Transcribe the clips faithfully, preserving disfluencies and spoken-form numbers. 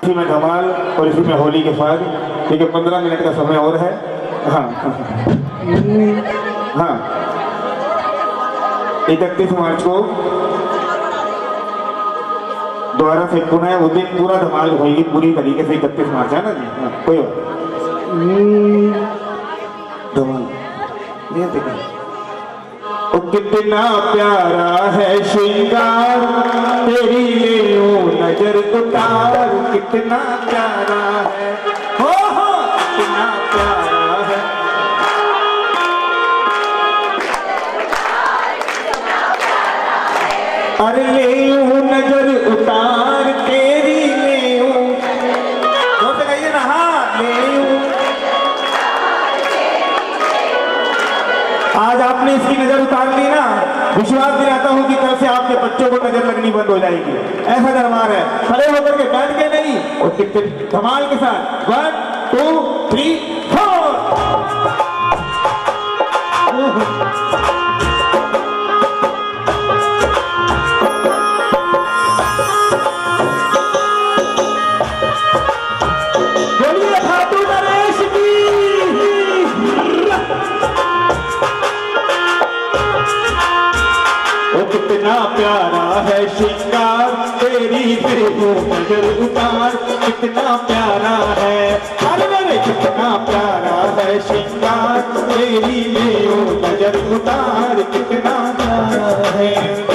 इसी में धमाल और इसी में होली के बाद क्योंकि पंद्रह मिनट का समय और है। हाँ हाँ इकतीस मार्च को दोबारा से पुनः उस दिन पूरा धमाल होगी पूरी तरीके से। इकतीस मार्च है ना जी। हाँ कोई बात धमाल ये देखिए। ओ कितना प्यारा है श्रृंगार तेरी ले नजर उतार, कितना प्यारा है हो हो कितना प्यारा है। अरे ले नजर उतार तेरी ले तो कहिए ना। हाँ ले आज आपने इसकी नजर उतार ली ना, विश्वास दिलाता हूं कि कल से आपके बच्चों को नजर लगनी बंद हो जाएगी। ऐसा दरबार है, खड़े होकर के बैठ के नहीं और कितने धमाल के साथ वन टू थ्री फोर। कितना प्यारा है श्रृंगार तेरी देखो नजर उतार, कितना प्यारा है। अरे मेरे कितना प्यारा है श्रृंगार तेरी देखो नजर उतार, कितना प्यारा है।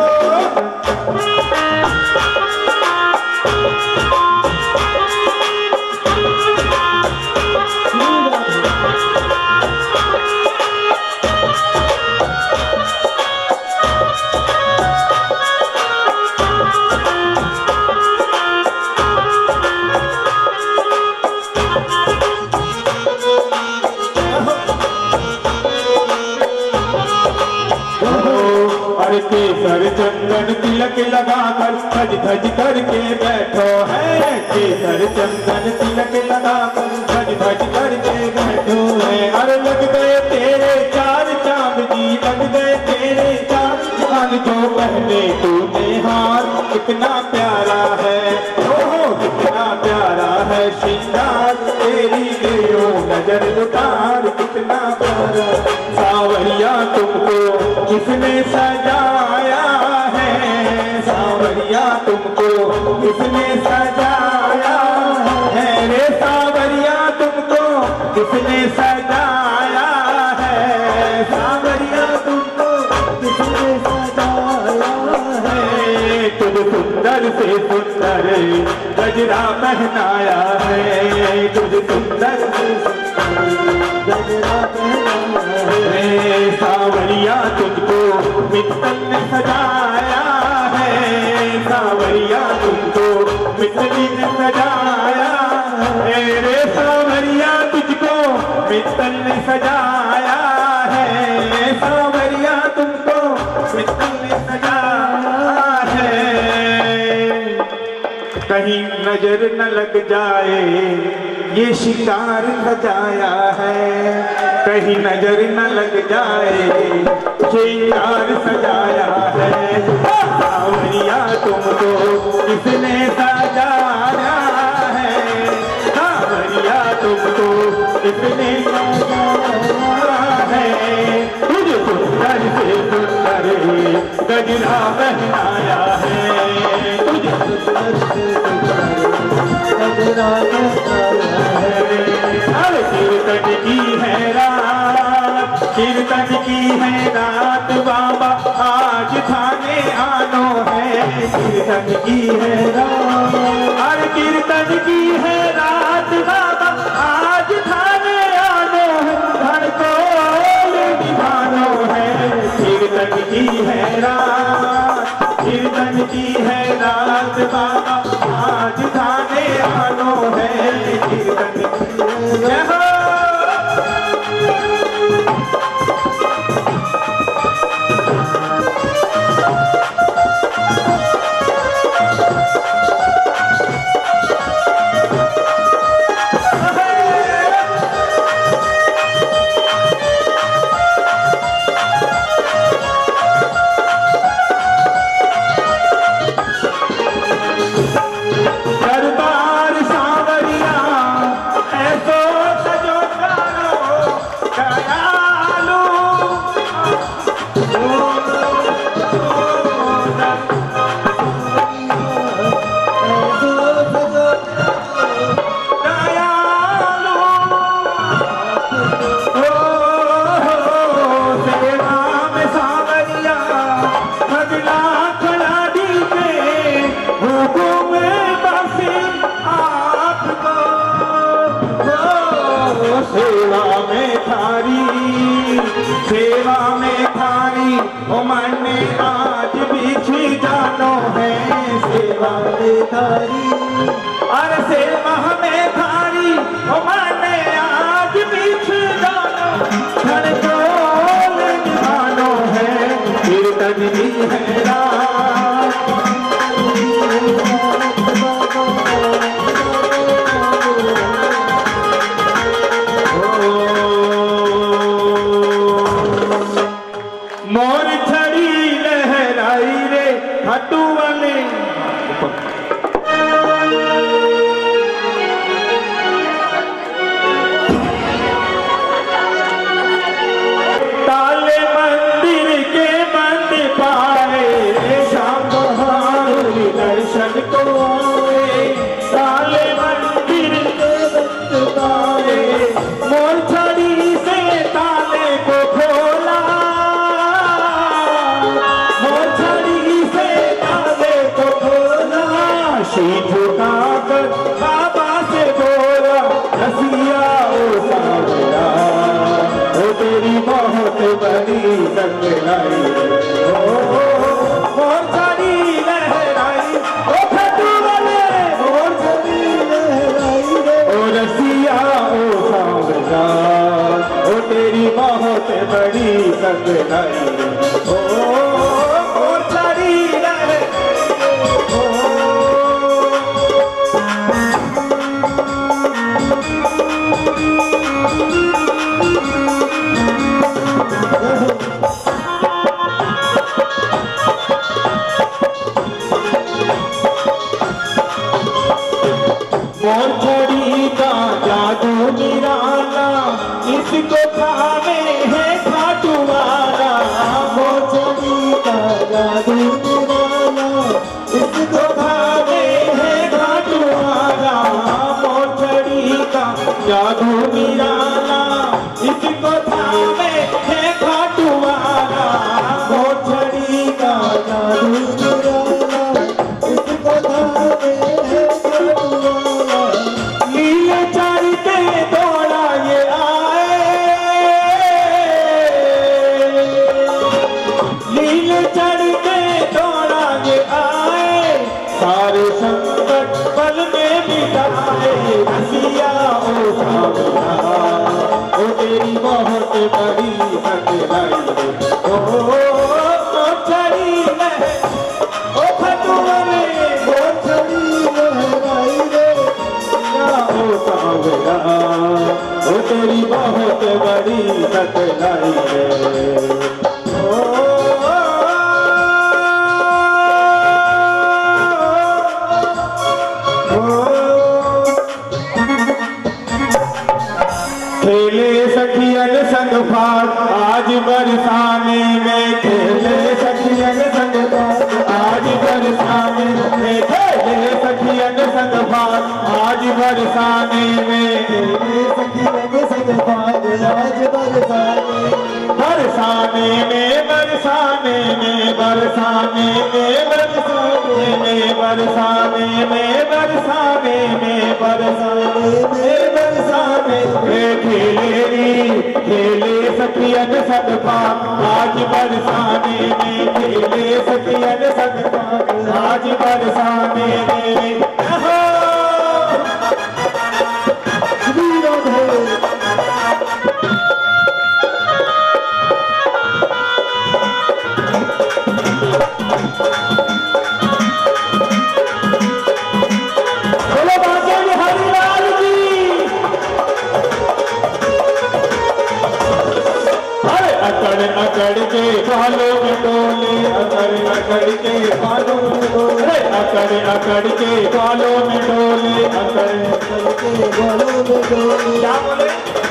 केसर चंदन तिलक लगाकर धज धज करके बैठो है। केसर चंदन तिलक लगाकर धज धज करके बैठो है। अरे लग गए तेरे चार चांद जी, लग गए तेरे चार चांद जो पहने तूने हार, कितना प्यारा है ओ कितना प्यारा है श्रृंगार तेरी देओ नजर उतार, कितना प्यारा। सावरिया तुमको किसने सजाया है, सावरिया तुमको किसने सजाया है रे, सावरिया तुमको किसने सजाया है, सावरिया तुमको किसने सजाया है। तुम सुंदर से सुंदर गजरा पहनाया है, तुझ सुंदर से गजरा पहनाया है। सावरिया तुझको मित्तल ने सजाया है, सावरिया तुझको मित्तली ने सजाया है रे, सावरिया तुझको मित्तल ने सजाया है, सावरिया तुमको मित्तल ने सजाया है। कहीं नजर न लग जाए ये शिकार सजाया है, कहीं नजर न लग जाए श्रृंगार सजाया है। सावरिया तुमको किसने सजाया है, सावरिया तुमको किसने सजाया है। तुझे सुंदर से सुंदर गजरा पहनाया है, तुझे सुंदर से सुंदर गजरा पहनाया है। अरे कीर्तन की है रात, कीर्तन की है रात बाबा आज थाने आनो है, कीर्तन की है रात। अरे कीर्तन की है रात बाबा आज थाने आनो है, घर को निभानो है। कीर्तन की है रात, कीर्तन की है रात बाबा आज थाने आनो है, कीर्तन की है। थारी, अरे से मह में थारी ओ माने आज बीच जानो धड़कोल दीवानो है कीर्तन भी है रात। मोर छड़ी लहराई रे खाटू वाले ताले मंदिर के बंद पाए शाम बहादुर दर्शन को आए, ताले मंदिर के बंद पाए मोर छड़ी से ताले को खोला, मोर छड़ी से ताले को खोला, शीश उठाकर बाबा से बोला रसिया ओ सावरा ओ तेरी बहुत बड़ी संगलाई, ओ मोर छड़ी लहराई ओ खटू वाले मोर छड़ी लहराई रे ओ रसिया ओ सावरा ओ तेरी बहुत बड़ी संगलाई, ओ मोर छड़ी लहराई ओ मोर छड़ी का जादू निराला इसको खावे है खाटू वाला, मोर छड़ी का जादू निराला इसको खावे है खाटू वाला, मोर छड़ी का जादू निराला इसको खावे है खाटू वाला, मोर छड़ी का जादू निराला इसको खावे है खाटू वाला, नीले चढ़ते दौड़ा ये आए, नीले चढ़ते दौड़ा ये आए सारे संकट पल में मिटाए, रसिया ओ सावरा ओ तेरी बहुत बड़ी संगलाई, ओ मोर छड़ी लहराई ओ खटू वाले मोर छड़ी लहराई रे ओ सावरा ओ तेरी बहुत बड़ी संगलाई रे ओ खेले सखियन संग फाग आज बरसाने में, खेले सखियन संग फाग आज बरसाने में, खेले सखियन संग फाग आज बरसाने में, खेले सखियन संग फाग आज बरसाने, बरसाने में बरसाने में बरसाने में बरसाने में बरसाने में बरसाने में बरसाने में बरसाने में खेले खेले सखियन संग फाग आज बरसाने में, खेले सखियन संग फाग आज बरसाने में, अकड़ के बालों में डोले, अकड़ अकड़ के बालों में डोले, अकड़ अकड़ के बालों में डोले, अकड़ अकड़ के बालों में डोले, क्या बोले?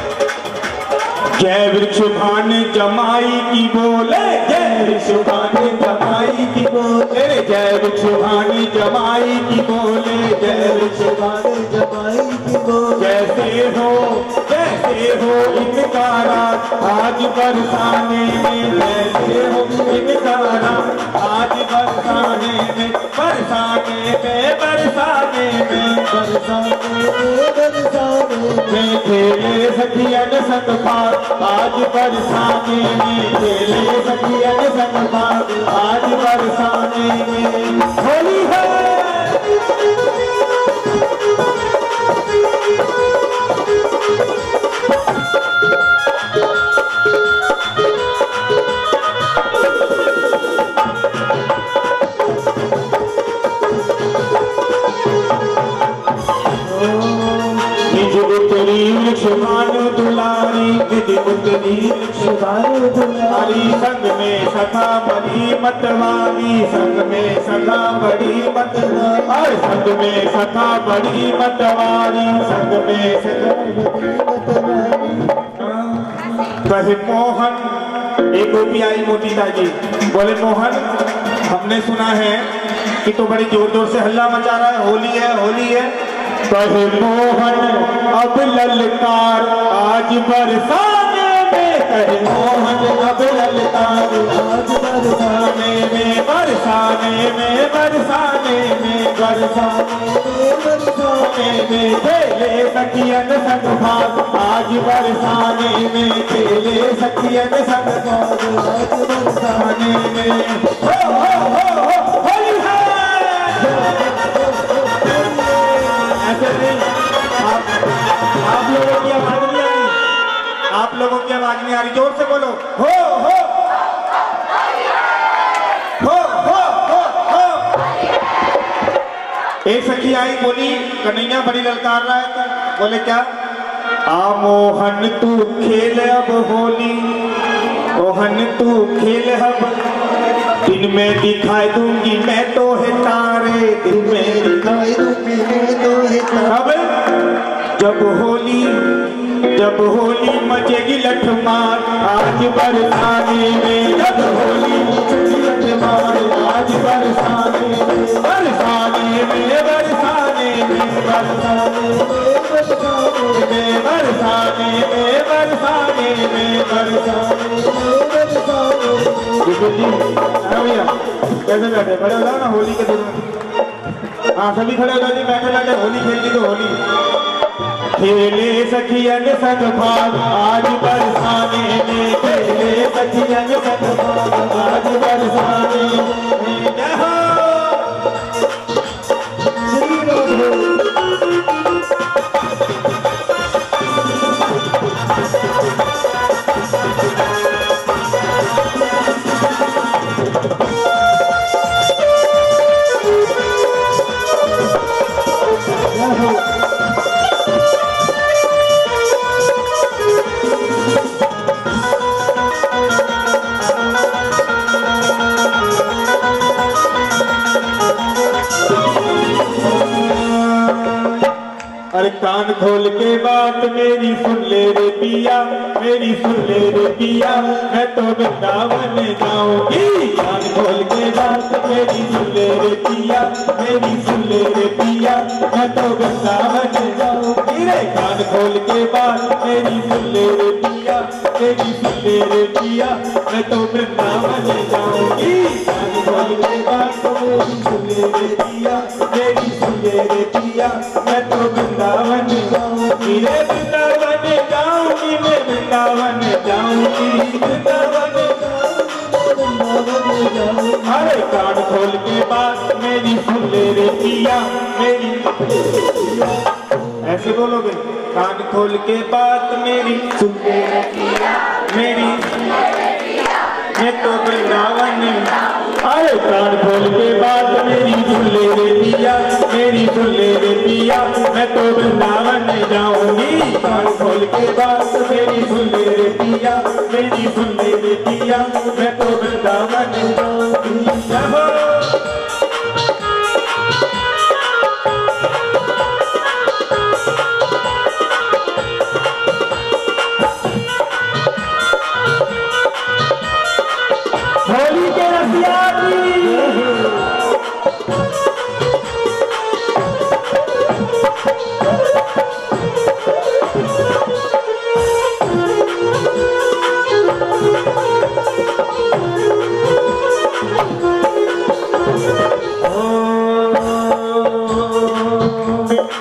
जय वृक्ष भान जमाई की बोले, जय वृक्ष भान जमाई की बोले, जय वृक्ष भान जमाई की बोले, जय वृक्ष भान जमाई की बोले, जैसे हो जैसे कैसे हो इनकारात आज बरसाने में, कैसे हो इनकारात आज बरसाने में, बरसाने में बरसाने में बरसाने में बरसाने में खेले सखियन संग पार आज बरसाने में, खेले सखियन संग पार आज बरसाने में। होली है शुभानु दुलारी विधि उतरी शुभानु दुलारी, संग में सखा बड़ी मतवाली, संग में सखा बड़ी मतवाली, संग में सखा बड़ी मतवाली, संग में सखा बड़ी मतवाली। कहे मोहन, एक गोपी आई मोती ताजी, बोले मोहन हमने सुना है कि तो बड़ी जोर जोर से हल्ला मचा रहा है, होली है होली है। कहे मोहन अब ललकार आज बरसाने में, कहे मोहन अब ललकार आज बरसाने में, बरसाने में बरसाने में बरसाने में बरसाने में खेले सखियन संग भाग आज बरसाने में, खेले सखियन संग भाग आज बरसाने में। हो हो हो हो होली है ऐसे नहीं, आप, आप लोगों की आवाज नहीं आ रही, आप लोगों की आवाज नहीं आ रही, जोर से बोलो हो हो हो हो हो हो। एक सखी आई बोली कन्हैया बड़ी ललकार रहा है, बोले क्या? आ मोहन तू खेल अब होली, मोहन तू खेल अब, दिन में दिखाई दूंगी मैं तो है तारे, दिन में दिखाई दूंगी मैं तो है तारे। जब होली जब होली मचेगी लठ मार आज बरसाने में, जब होली मचेगी लठ मार आज बरसाने में, बरसाने में बरसाने में बरसाने में बरसाने में बरसाने में बरसाने में बरसाने में बरसाने। भैया कैसे बैठे? खड़े हो जाओ ना होली के दिन में। हाँ सभी खड़े हो जाओ, बैठे बैठे होली खेलती तो होली। खेले सखियन संग भाग आज बरसाने में, खेले सखियन संग भाग आज बरसाने में। जय हो श्री राधे। अरे कान खोल के बात मेरी सुन ले रे पिया, मेरी सुन ले रे पिया, मैं तो वृंदावन जाऊंगी। कान खोल के बात मेरी सुन ले रे पिया, मेरी सुन ले रे पिया, मैं तो वृंदावन जाऊंगी रे। कान खोल के बात मेरी सुन ले रे पिया, मेरी सुन ले रे पिया, मैं तो वृंदावन जाऊंगी। कान खोल के बात मेरी सुन ले रे पिया, मेरी सुन ले रे पिया, मैं तो वृंदावन जाऊंगी रे, वृंदावन जाऊंगी मैं, वृंदावन जाऊंगी, वृंदावन जाऊंगी। अरे कान खोल के बात मेरी सुन ले रे पिया, मेरी ऐसे बोलोगे। कान खोल के बात मेरी सुन ले रे पिया, मेरी मैं तो वृंदावन। अरे कान खोल के बात मेरी सुन ले रे पिया, मेरी सुन ले रे पिया, मैं तो वृंदावन जाऊंगी। कान खोल के बात मेरी सुन ले रे पिया, मेरी सुन ले रे पिया, मैं तो वृंदावन जाऊंगी। होली के रसिया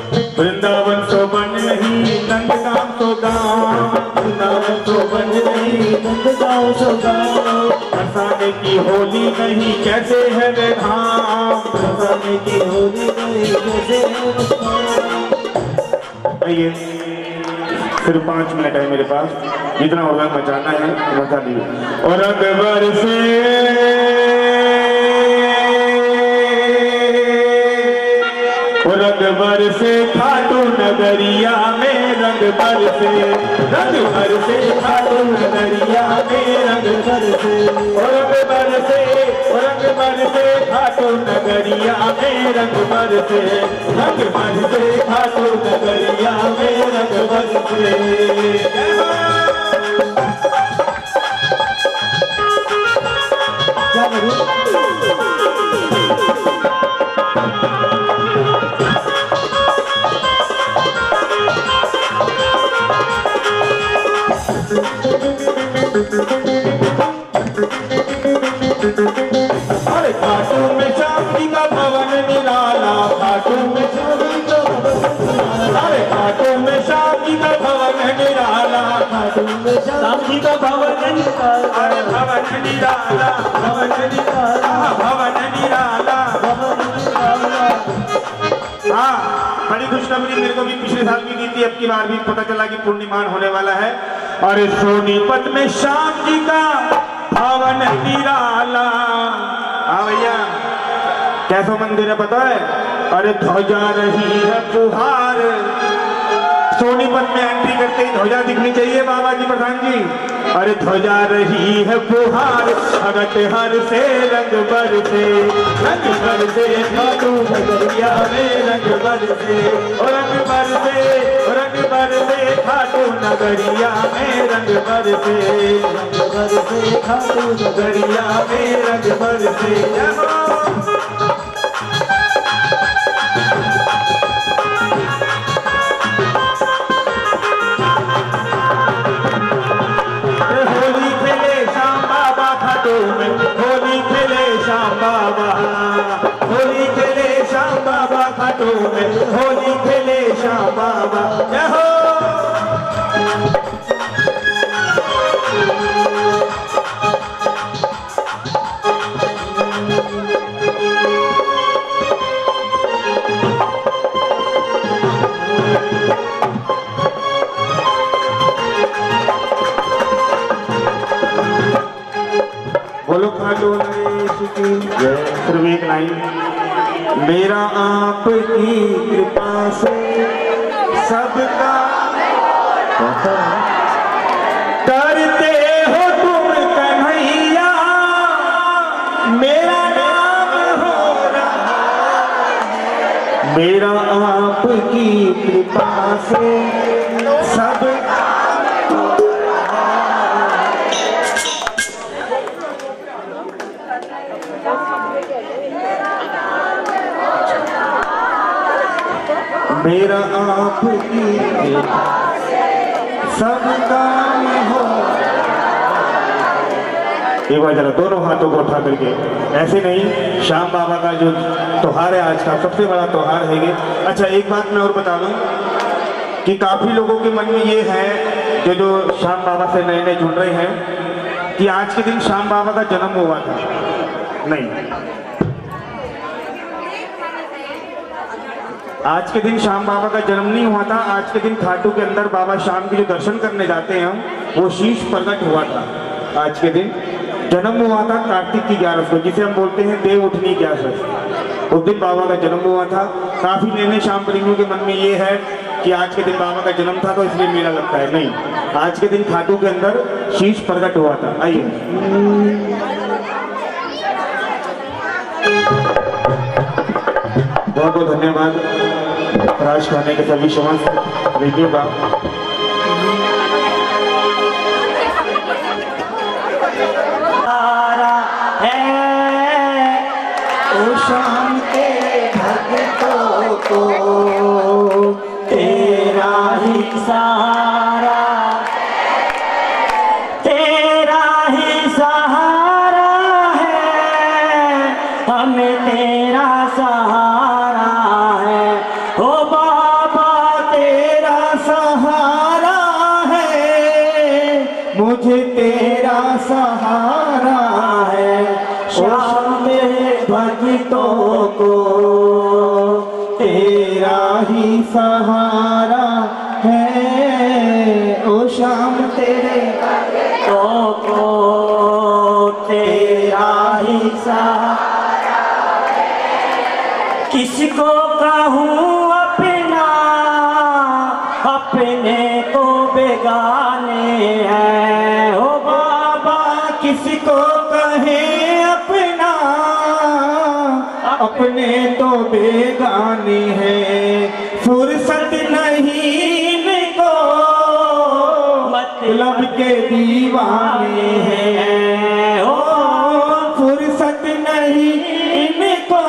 वृंदावन तो बन नहीं नंदगांव तो गाँव, वृंदावन तो बन नहीं नंदगांव तो गाँव, बरसाने की होली नहीं कैसे है वे धाम, बरसाने की होली नहीं कैसे है वे धाम। आइए सिर्फ पाँच मिनट है मेरे पास, जितना होगा मचाना है मचा दीजिए। और अकबर से और अकबर से खाटू नगरिया में रंग भर से, रंग भर से खाटू नगरिया में रंग भर से, और अकबर से और अकबर से खाटू नगरिया में रंग भर से, रंग भर से खाटू नगरिया में रंग भर से। क्या करूं? अरे खाटू में श्याम जी का भवन निराला, खाटू में श्याम जी का भवन, अरे खाटू में श्याम जी का भवन निराला, खाटू में श्याम जी का भवन निराला, अरे भवन निराला, भवन निराला, भवन निराला, भवन निराला। हाँ, बड़ी खुशखबरी मेरे को भी पिछले साल भी दी थी, अब की बार भी पता चला कि पूर्णिमान होने वाला है। अरे सोनीपत में श्याम जी का भवन निराला। हाँ भैया, कैसा मंदिर है पता है? अरे ध्वजा रही है फुहार, सोनीपत में एंट्री करते ही ध्वजा दिखनी चाहिए बाबा जी प्रधान जी। अरे ध्वजा रही है फुहार, भगत हर से रंग भर से, रंग भर से खाटू नगरिया में रंग भर से, और रंग भर से और रंग भर से खाटू नगरिया में रंग भर से, रंग भर से खाटू नगरिया में रंग भर से। होली खेले श्याम बाबा खाटू में, होली खेले श्याम बाबा, होली खेले श्याम बाबा खाटू में, होली खेले श्याम बाबा। जय हो। बोलो खाटू नरेश की जय। सिर्फ एक लाइन, मेरा आपकी कृपा से सबका करते हो तुम कन्हैया, मेरा नाम हो रहा, मेरा आपकी कृपा से सब मेरा आपकी सब काम हो। एक बार जरा दोनों हाथों को उठा करके, ऐसे नहीं, श्याम बाबा का जो त्योहार है आज का सबसे बड़ा त्योहार है ये। अच्छा एक बात मैं और बता दूं कि काफी लोगों के मन में ये है, जो जो श्याम बाबा से नए नए जुड़ रहे हैं, कि आज के दिन श्याम बाबा का जन्म हुआ था। नहीं, आज के दिन श्याम बाबा का जन्म नहीं हुआ था। आज के दिन खाटू के अंदर बाबा श्याम के जो दर्शन करने जाते हैं हम, वो शीश प्रकट हुआ था। आज के दिन जन्म हुआ था कार्तिक की ग्यारस को, जिसे हम बोलते हैं देव उठनी ग्यारस। उस दिन बाबा का जन्म हुआ था। काफी नए नए श्याम प्रेमियों के मन में ये है कि आज के दिन बाबा का जन्म था तो इसलिए मेला लगता है। नहीं, आज के दिन खाटू के अंदर शीश प्रकट हुआ था। आइए बहुत बहुत धन्यवाद राज खाने के सभी समस्त रेडियो का। शाम के भक्तों को तेरा ही सहारा, तेरा ही सहारा है, हमें तेरा सहारा है। ओ बाबा मुझे तेरा सहारा है, शाम मेरे भक्तों को तेरा ही सहारा है। ओ शाम तेरे भक्तों को तेरा ही सहारा है। किसको कहूँ अपना, अपने तो बेगाने हैं। ओ बाबा किसको कहे अपना, अपने तो बेगाने हैं। फुर्सत नहीं इनको, मतलब के दीवाने हैं। ओ फुर्सत नहीं इनको,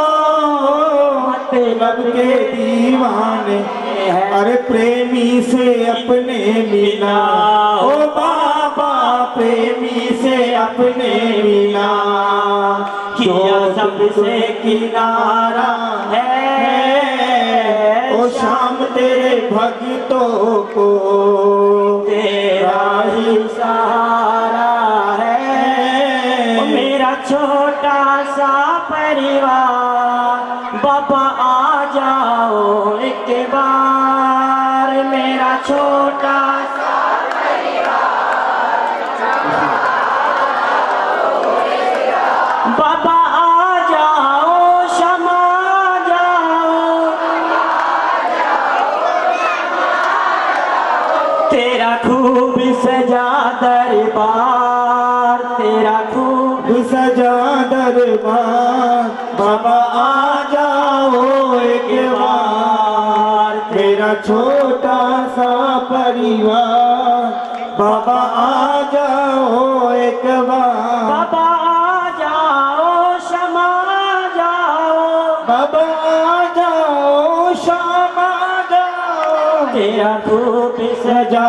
मतलब के दीवाने। अरे प्रेमी से अपने मिला, ओ बाबा प्रेमी से अपने मिला, किया सबसे किनारा है। ओ शाम तेरे भक्तों को तेरा ही सहारा है। ओ मेरा छोटा सा परिवार, बाबा आ जाओ एक बार। मेरा छोटा सा बाबा आ जाओ, क्षमा जाओ। तेरा खूब सजा दरबार, तेरा खूब सजा दरबार। बाबा आ जाओ एक बार, मेरा छोटा सा परिवार। बाबा आ जाओ एक बार, बाबा आ जाओ, क्षमा जाओ। बाबा आ जाओ क्षमा जाओ। तेरा खूब सजा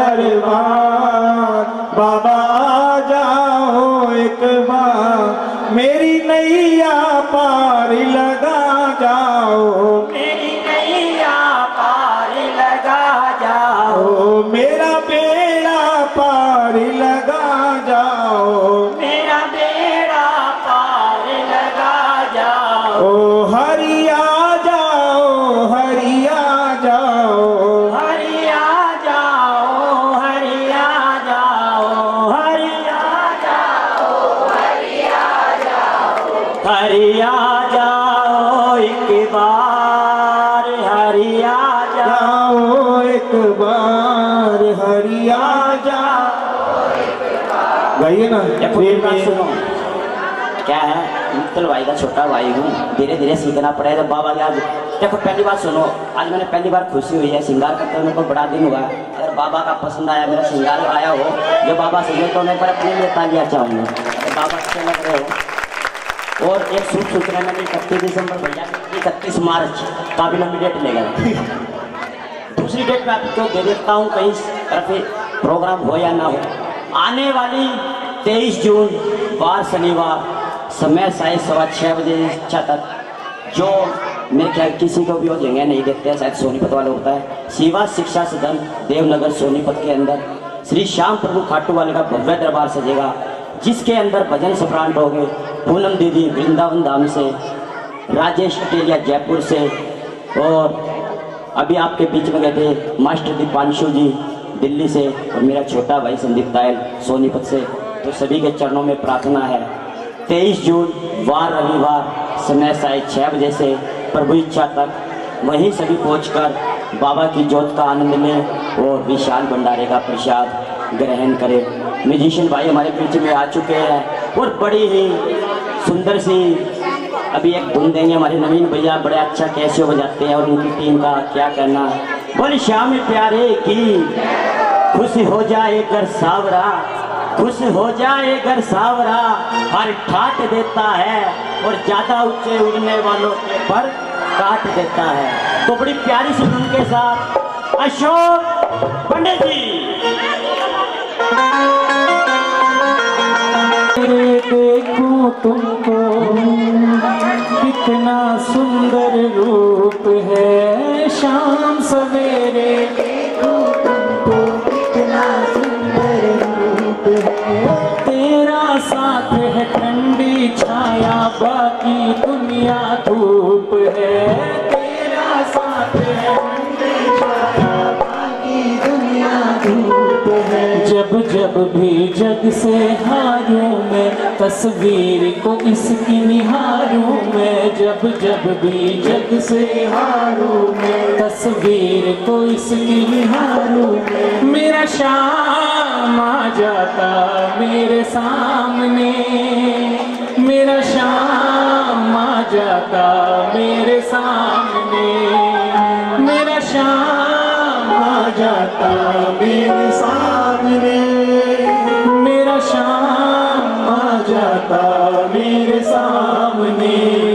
दरबार। बाबा आ जाओ एक बार, मेरी नैया पार लगा जाओ। मेरी नैया पार लगा जाओ। ओ मेरा बेड़ा पार लगा जाओ। मेरा बेड़ा पार लगा जाओ। ओ हरि आ जाओ, हरि आ जाओ। हरि आ जाओ, हरि आ जाओ। हरि आ जाओ, हरि आ जाओ। हरि आ जाओ एक बार, हरि आ जाओ एक बार, हरि आ जाओ। गाइए ना। सुनो, क्या है, मुक्तल भाई का छोटा भाई हूँ, धीरे धीरे सीखना पड़ेगा। बाबा की आज देखो पहली बार सुनो, आज मैंने पहली बार खुशी हुई है, श्रृंगार करते हुए को बड़ा दिन हुआ। अगर बाबा का पसंद आया, मेरा श्रृंगार आया हो, जो बाबा से तो मैं पर अपने लिए तालियां चाहूँगा। तो बाबा अच्छे लग रहे हो। और एक शुभ सूचना, मैंने इकतीस दिसंबर भैया इकतीस मार्च काफी लंबी डेट ले गए। दूसरी डेट में आपको दे देता हूँ, कहीं तरफ प्रोग्राम हो या ना हो। आने वाली तेईस जून बार शनिवार, समय शायद सवा छः बजे इच्छा तक, जो मेरे ख्याल किसी को भी हो जगह नहीं देखते हैं, शायद सोनीपत वाले होता है। शिवा शिक्षा सदन देवनगर सोनीपत के अंदर श्री श्याम प्रभु खाटू वाले का भव्य दरबार सजेगा, जिसके अंदर भजन सम्राट होंगे पूनम दीदी वृंदावन धाम से, राजेश अटेलिया जयपुर से, और अभी आपके बीच में गए थे मास्टर दीपांशु जी दिल्ली से, और मेरा छोटा भाई संदीप तायल सोनीपत से। तो सभी के चरणों में प्रार्थना है, तेईस जून वार रविवार समय शायद छः बजे से प्रभु इच्छा तक वहीं सभी पहुंचकर बाबा की ज्योत का आनंद लें और विशाल भंडारे का प्रसाद ग्रहण करें। म्यूजिशियन भाई हमारे बीच में आ चुके हैं और बड़ी ही सुंदर सी अभी एक धुन देंगे हमारे नवीन भैया, बड़े अच्छा कैसे बजाते हैं, और उनकी टीम का क्या कहना। बोल श्याम प्यारे की खुश हो जाए घर सावरा, खुश हो जाए घर सावरा, हर ठाट देता है और ज्यादा ऊंचे उड़ने वालों के पर काट देता है। तो बड़ी प्यारी सी धुन के साथ अशोक पंडित जी। देखो तुमको कितना सुंदर रूप है, शाम सवेरे देखो तुमको कितना सुंदर रूप तेरी छाया बाकी दुनिया धूप है, तेरा साथ है छाया बाकी दुनिया धूप है। जब जब भी जग से हारूं मैं, तस्वीर को इसकी निहारूं मैं। जब जब भी जग से हारूं मैं, तस्वीर को इसकी निहारूं मैं। मेरा शाम आ जाता मेरे सामने, मेरा शाम आ जाता मेरे सामने, मेरा शाम आ जाता मेरे सामने, मेरा शाम आ जाता मेरे सामने।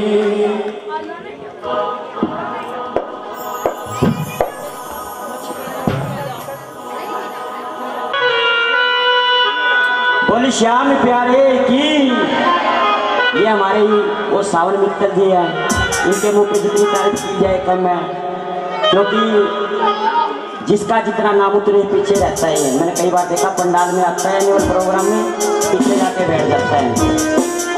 बोली श्याम प्यारे की। ये हमारे ही वो सावन मित्तल जी हैं, इनके मुंह पे जितनी तारीफ की जाए कम है, क्योंकि जिसका जितना नाम उतने पीछे रहता है। मैंने कई बार देखा पंडाल में आता है और प्रोग्राम में पीछे जाके बैठ जाता है।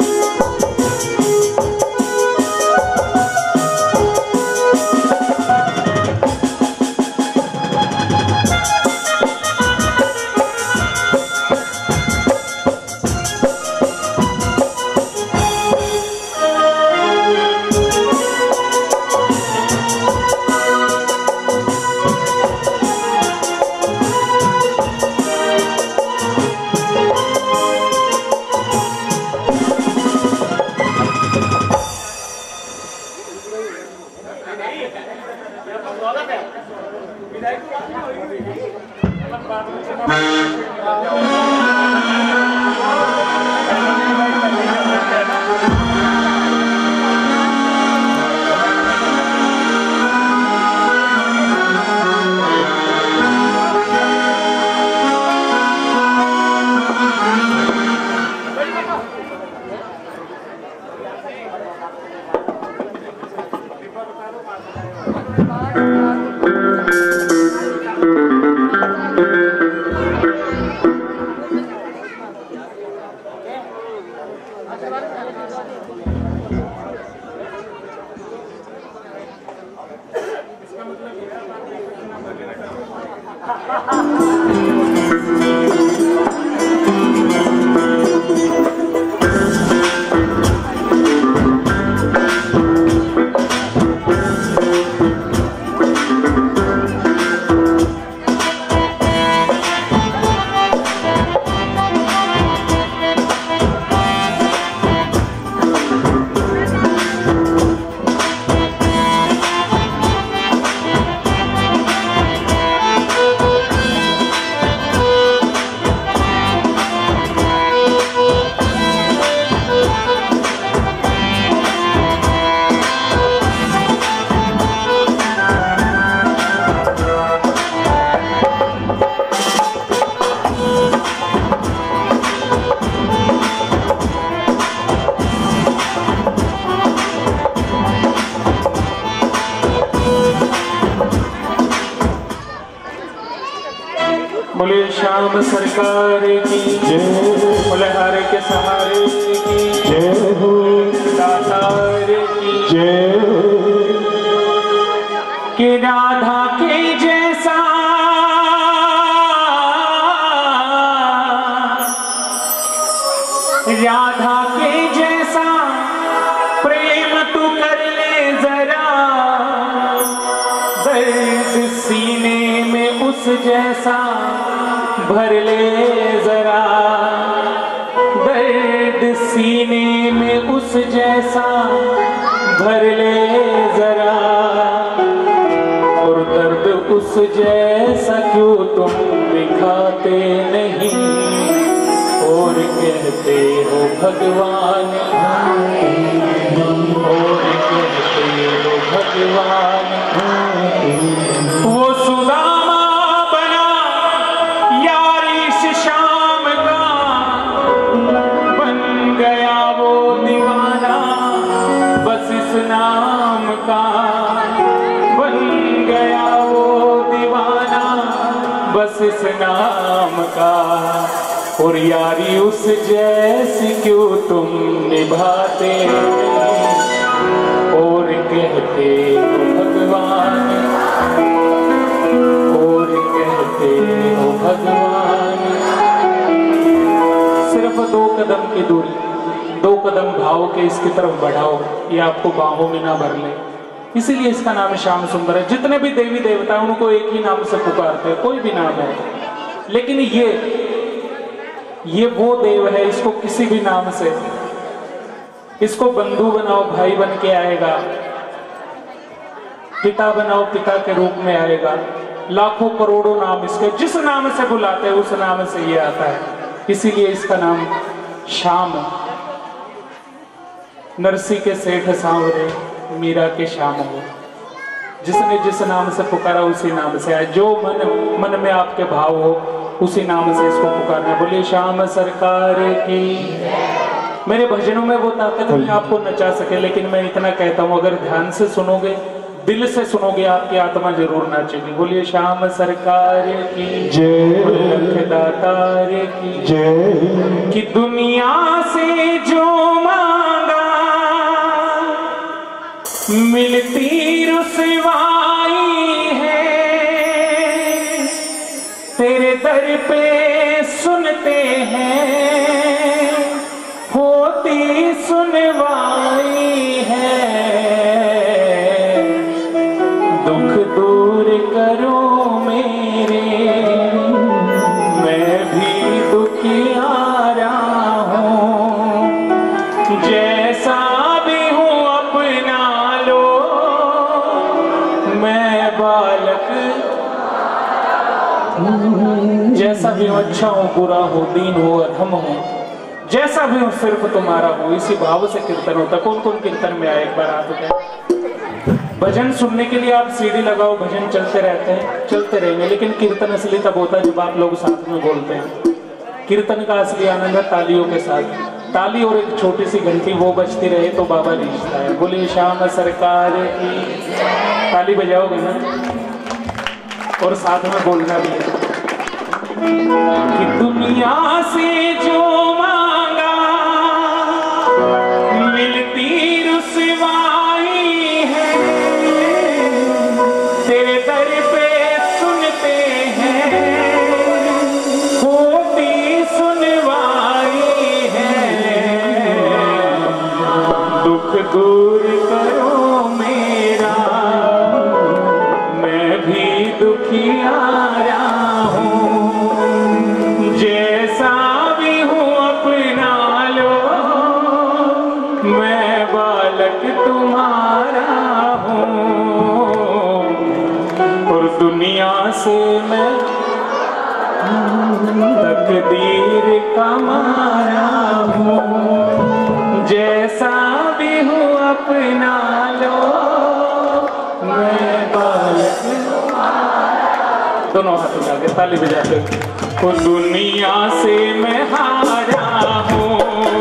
बोले श्याम सरकार की जय, बोले हर के सहारे की जय हो, दातार की जय, कि राधा के जैसा राधा के जैसा प्रेम तू कर ले जरा, दर्द सीने में उस जैसा भर ले जरा, दर्द सीने में उस जैसा भर ले जरा, और दर्द उस जैसा क्यों तुम दिखाते नहीं, और कहते हो भगवान, और कहते हो भगवान। वो सुदामा बना यारिश शाम का, बन गया वो दीवाना बस इस नाम का, बन गया वो दीवाना बस इस नाम का। और यारी उस जैसी क्यों तुम निभाते और कहते हो भगवान, और कहते हो भगवान। सिर्फ दो कदम की दूरी, दो कदम भाव के इसकी तरफ बढ़ाओ, ये आपको बाहों में ना भर ले। इसीलिए इसका नाम श्याम सुंदर है। जितने भी देवी देवता हैं उनको एक ही नाम से पुकारते हैं, कोई भी नाम है, लेकिन ये ये वो देव है, इसको किसी भी नाम से, इसको बंधु बनाओ भाई बन के आएगा, पिता बनाओ पिता के रूप में आएगा। लाखों करोड़ों नाम इसके, जिस नाम से बुलाते हैं उस नाम से ये आता है। इसीलिए इसका नाम श्याम। नरसी के सेठ सांवरे, मीरा के श्याम हो। जिसने जिस नाम से पुकारा उसी नाम से आए। जो मन मन में आपके भाव हो उसी नाम से इसको पुकारना। बोलिए श्याम सरकार की। मेरे भजनों में वो ताकत नहीं आपको नचा सके, लेकिन मैं इतना कहता हूँ, अगर ध्यान से सुनोगे, दिल से सुनोगे, आपकी आत्मा जरूर नाचेगी। बोलिए श्याम सरकार की जय, दातार की जय। कि दुनिया से जो मांगा मिलती रुसवाई है, तेरे दर पे सुनते हैं होती सुनवाई है। दुख दूर करो मेरे, मैं भी दुखियारा हूँ। जैसा भी हूँ अपना लो, मैं बालक। जैसा भी हूँ, अच्छा हो बुरा हो, दीन हो अधम हो, जैसा भी हूँ सिर्फ तुम्हारा हो। इसी भाव से कीर्तन होता। कौन कौन कीर्तन में आए एक बार हाथ उठाए। भजन सुनने के लिए आप सीडी लगाओ, भजन चलते रहते हैं, चलते रहेंगे, लेकिन कीर्तन असली तब होता है जब आप लोग साथ में बोलते हैं। कीर्तन का असली आनंद है तालियों के साथ। ताली और एक छोटी सी घंटी वो बजती रहे तो बाबा रिश्ता है। बोलिए श्याम सरकार की। ताली बजाओगे ना, और साथ में बोलना भी है कि दुनिया से जो मांगा मिलती रुसवाई है, तेरे दर पे सुनते हैं होती सुनवाई है। दुख दूर करो मेरा, मैं भी दुखियारा हूँ। जैसा भी हूँ अपना लो, मैं बालक तुम्हारा हूँ। और दुनिया से मैं तकदीर का मारा हूँ। जैसा भी हूँ अपना लो, मैं बालक। दोनों हाथ उठा के ताली बजाते हो। दुनिया से मैं हारा हूँ,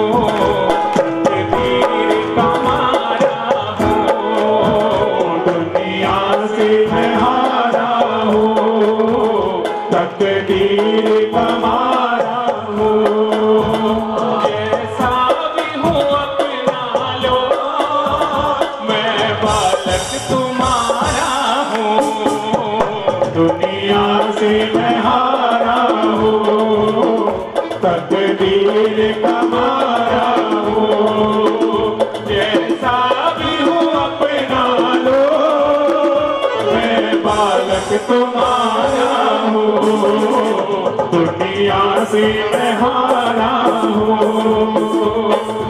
तकदीर का मारा हूँ। दुनिया से मैं हारा हूँ, तकदीर का मारा हूँ। जैसा भी हूँ अपना लो, मैं बालक तुम्हारा हूँ। दुनिया से मैं हारा हूँ, तकदीर का मारा हूँ। जैसा भी हूँ अपना लो, मैं बालक तुम्हारा हूँ। दुनिया से मैं हारा हूँ।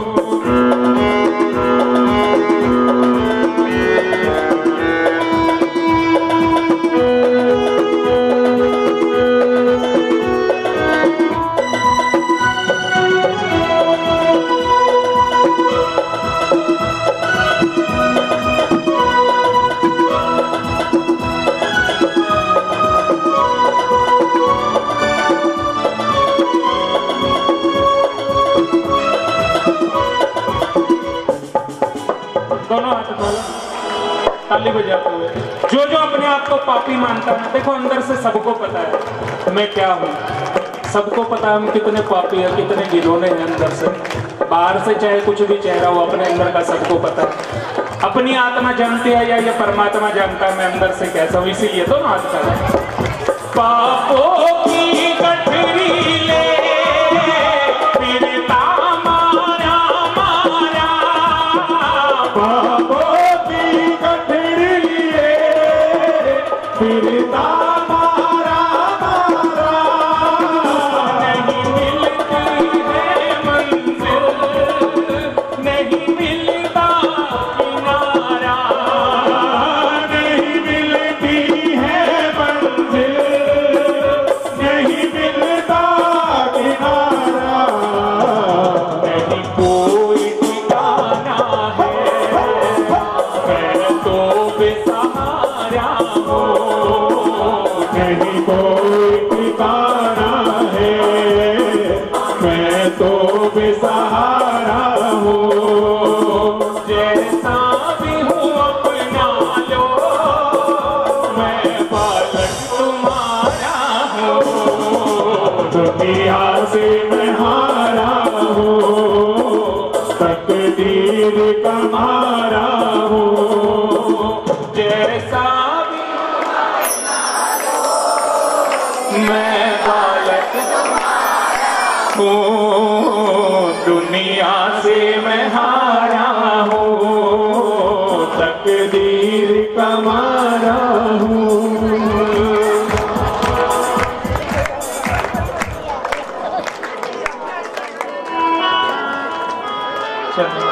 दोनों हाथ खोलो, ताली बजाते हुए। जो जो अपने आप को पापी मानता है ना, देखो अंदर से सबको पता है मैं क्या हूँ। सबको पता हम कितने पापी हैं, कितने गिरोने हैं अंदर से। बाहर से चाहे कुछ भी चेहरा हो, अपने अंदर का सबको पता है। अपनी आत्मा जानती है या ये परमात्मा जानता है मैं अंदर से कैसा हूँ, इसीलिए तो हाथ कर पापों की गठरी ले फिरता मारा मारा, पापों की गठरी ले फिरता मारा मारा, नहीं मिलती है मंजिल, नहीं मिलता किनारा, नहीं मिलती है मंजिल, नहीं मिलता किनारा, नहीं कोई ठिकाना है, मैं तो बेसहारा हूँ। नहीं कोई ठिकाना है, मैं तो बेसहारा हूँ। जैसा भी हूँ अपना लो, मैं बालक तुम्हारा हूँ। दुनिया से मैं हारा हूँ, तकदीर का मारा हूँ। जैसा भी मैं बालक हूँ, दुनिया से मैं हारा हूँ, तकदीर का मारा हूँ। चलो।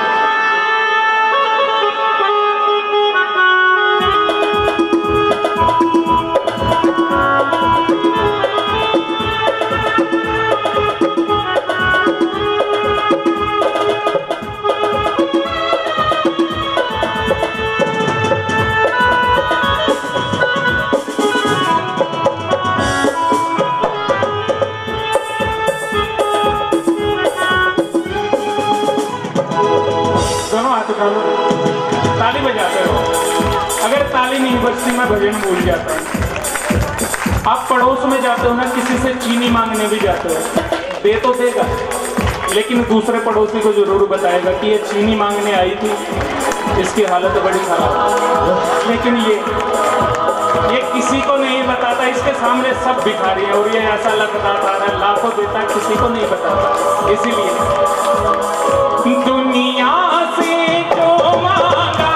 दोनों हाथ उठा लो, ताली बजाते रहो। अगर ताली नहीं बजती मैं भजन भूल जाता हूँ। आप पड़ोस में जाते हो ना, किसी से चीनी मांगने भी जाते हो, दे तो देगा लेकिन दूसरे पड़ोसी को जरूर बताएगा कि ये चीनी मांगने आई थी, इसकी हालत बड़ी खराब। लेकिन ये ये किसी को नहीं बताता, इसके सामने सब भिखारी है और ये ऐसा लगता था लाखों देता, किसी को नहीं बताता। इसीलिए दुनिया से जो मांगा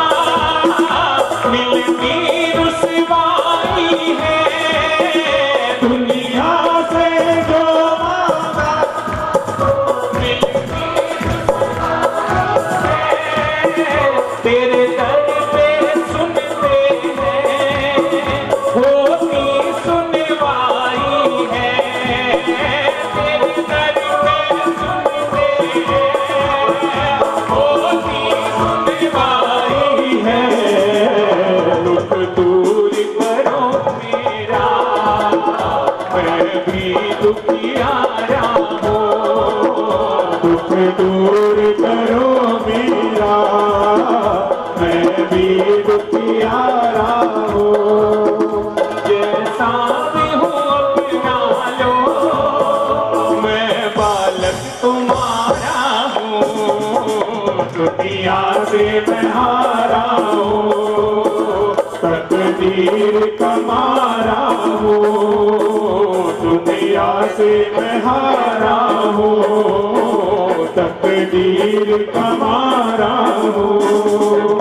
मिलती रुसवाई है, दुनिया से जो मांगा मिलती रुसवाई है। तेरे दर पे सुनते हैं, होती सुनवाई है। तेरे दर पे सुनते हैं, होती सुनवाई है। दुख दूर करो मेरा मैं भी दुखियारा हूँ। दुख दूर करो मेरा, मैं भी दुखियारा हूँ। जैसा भी हूँ अपना लो, मैं बालक तुम्हारा हूँ। दुनिया से मैं हारा हूँ, तकदीर का मारा हूँ। दुनिया से मैं हारा हूँ, तकदीर का मारा हूँ।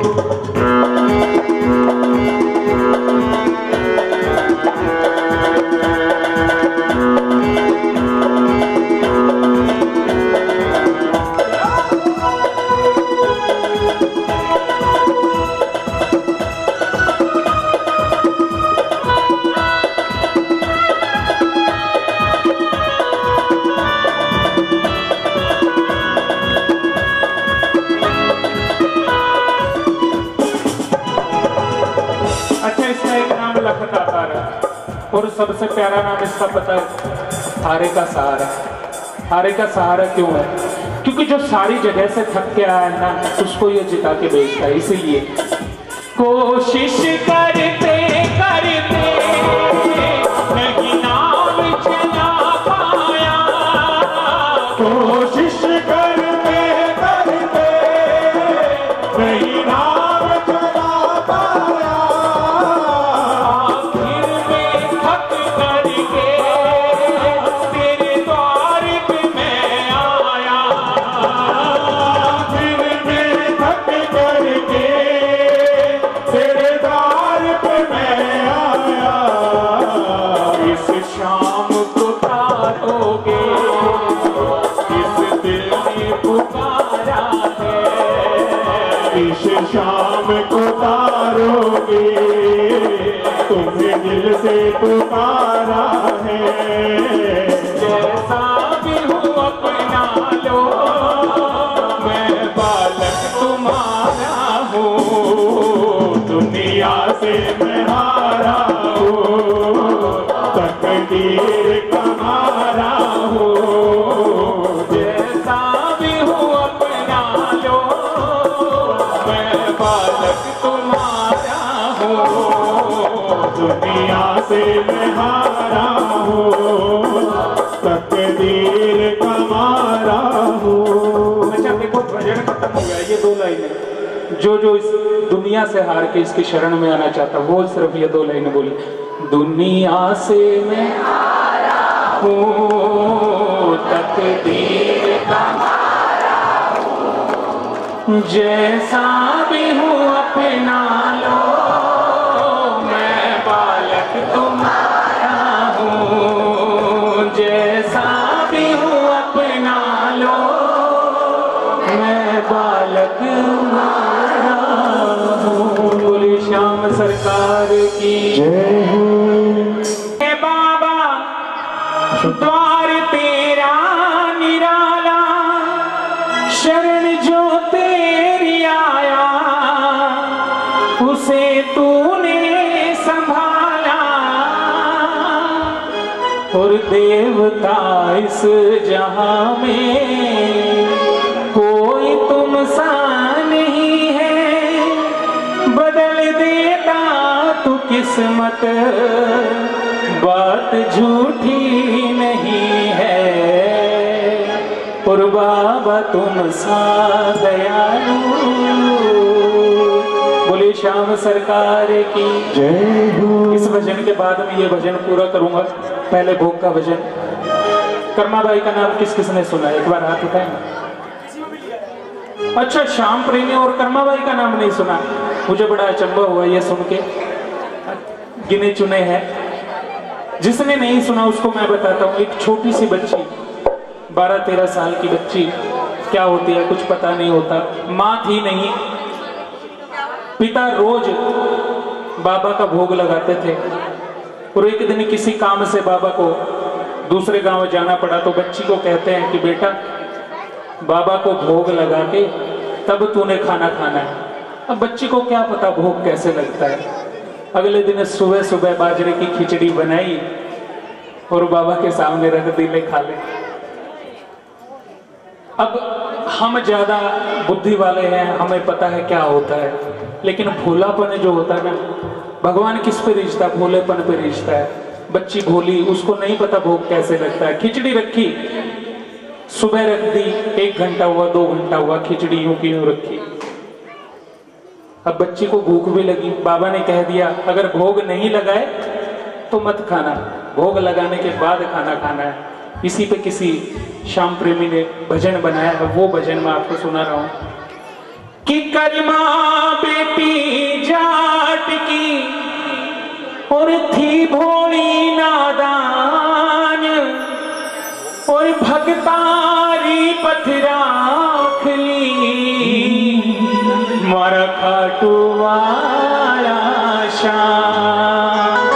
और सबसे प्यारा नाम इसका पता है, हारे का सहारा। हारे का सहारा क्यों है? क्योंकि जो सारी जगह से थक के आया है ना, उसको ये जिता के भेजता है। इसीलिए कोशिश करते करते नहीं नाम चला पा को तारोगे, तुम्हें दिल से पुकारा है। जैसा भी हूँ अपना लो, मैं बालक तुम्हारा हूँ। दुनिया से मैं हारा हूँ, तकदीर का मारा हूँ। जैसा भी हूँ अपना लो, मैं बालक तुम्हारा हूँ। दुनिया से मैं हारा हूँ, तकदीर का मारा हूँ। अच्छा देखो, भजन खत्म हो गया, ये दो लाइनें। जो जो इस दुनिया से हार के इसकी शरण में आना चाहता वो सिर्फ ये दो लाइनें बोली। दुनिया से मैं हारा हूँ, तकदीर का मारा हूँ। जैसा भी हूँ अपना लो, मैं बालक तुम्हारा हूँ। जैसा भी हूँ अपना लो, मैं बालक तुम्हारा हूँ। बोले श्याम सरकार की जय हो। हे बाबा द्वार तेरा निराला, शरण जो तेरी आया, उसे तूने संभाला। और देवता इस जहां में कोई तुम सा नहीं है, बदल देता तू किस्मत, बात झूठी नहीं है। और बाबा तुम सा दयालु, बोले श्याम सरकार की जय हो। इस भजन के बाद में ये भजन पूरा करूंगा। पहले भोग का भजन। कर्मा बाई का नाम किस किसने सुना, एक बार हाथ उठाएं। अच्छा, श्याम प्रेमी और कर्मा बाई का नाम नहीं सुना। मुझे बड़ा अचंभा हुआ ये सुन के। गिने चुने हैं, जिसने नहीं सुना उसको मैं बताता हूँ। एक छोटी सी बच्ची, बारह तेरह साल की बच्ची, क्या होती है कुछ पता नहीं होता। माँ थी नहीं, पिता रोज बाबा का भोग लगाते थे। और एक दिन किसी काम से बाबा को दूसरे गांव जाना पड़ा, तो बच्ची को कहते हैं कि बेटा बाबा को भोग लगा के तब तूने खाना खाना है। अब बच्ची को क्या पता भोग कैसे लगता है। अगले दिन सुबह सुबह बाजरे की खिचड़ी बनाई और बाबा के सामने रख दी, ले खा ले। अब हम ज्यादा बुद्धि वाले हैं, हमें पता है क्या होता है, लेकिन भोलापन जो होता है ना, भगवान किस पे रिश्ता, भोलेपन पे रिश्ता है। बच्ची भोली, उसको नहीं पता भोग कैसे लगता है। खिचड़ी रखी, सुबह रख दी, एक घंटा हुआ, दो घंटा हुआ, खिचड़ी यूं की यूं रखी। अब बच्ची को भूख भी लगी। बाबा ने कह दिया अगर भोग नहीं लगाए तो मत खाना, भोग लगाने के बाद खाना खाना है। इसी पे किसी श्याम प्रेमी ने भजन बनाया है, वो भजन मैं आपको सुना रहा हूं कि करमा बेटी जाट की और थी भोली नादान, और भगतारी पथराख ली, मारा खाटू वाला शान।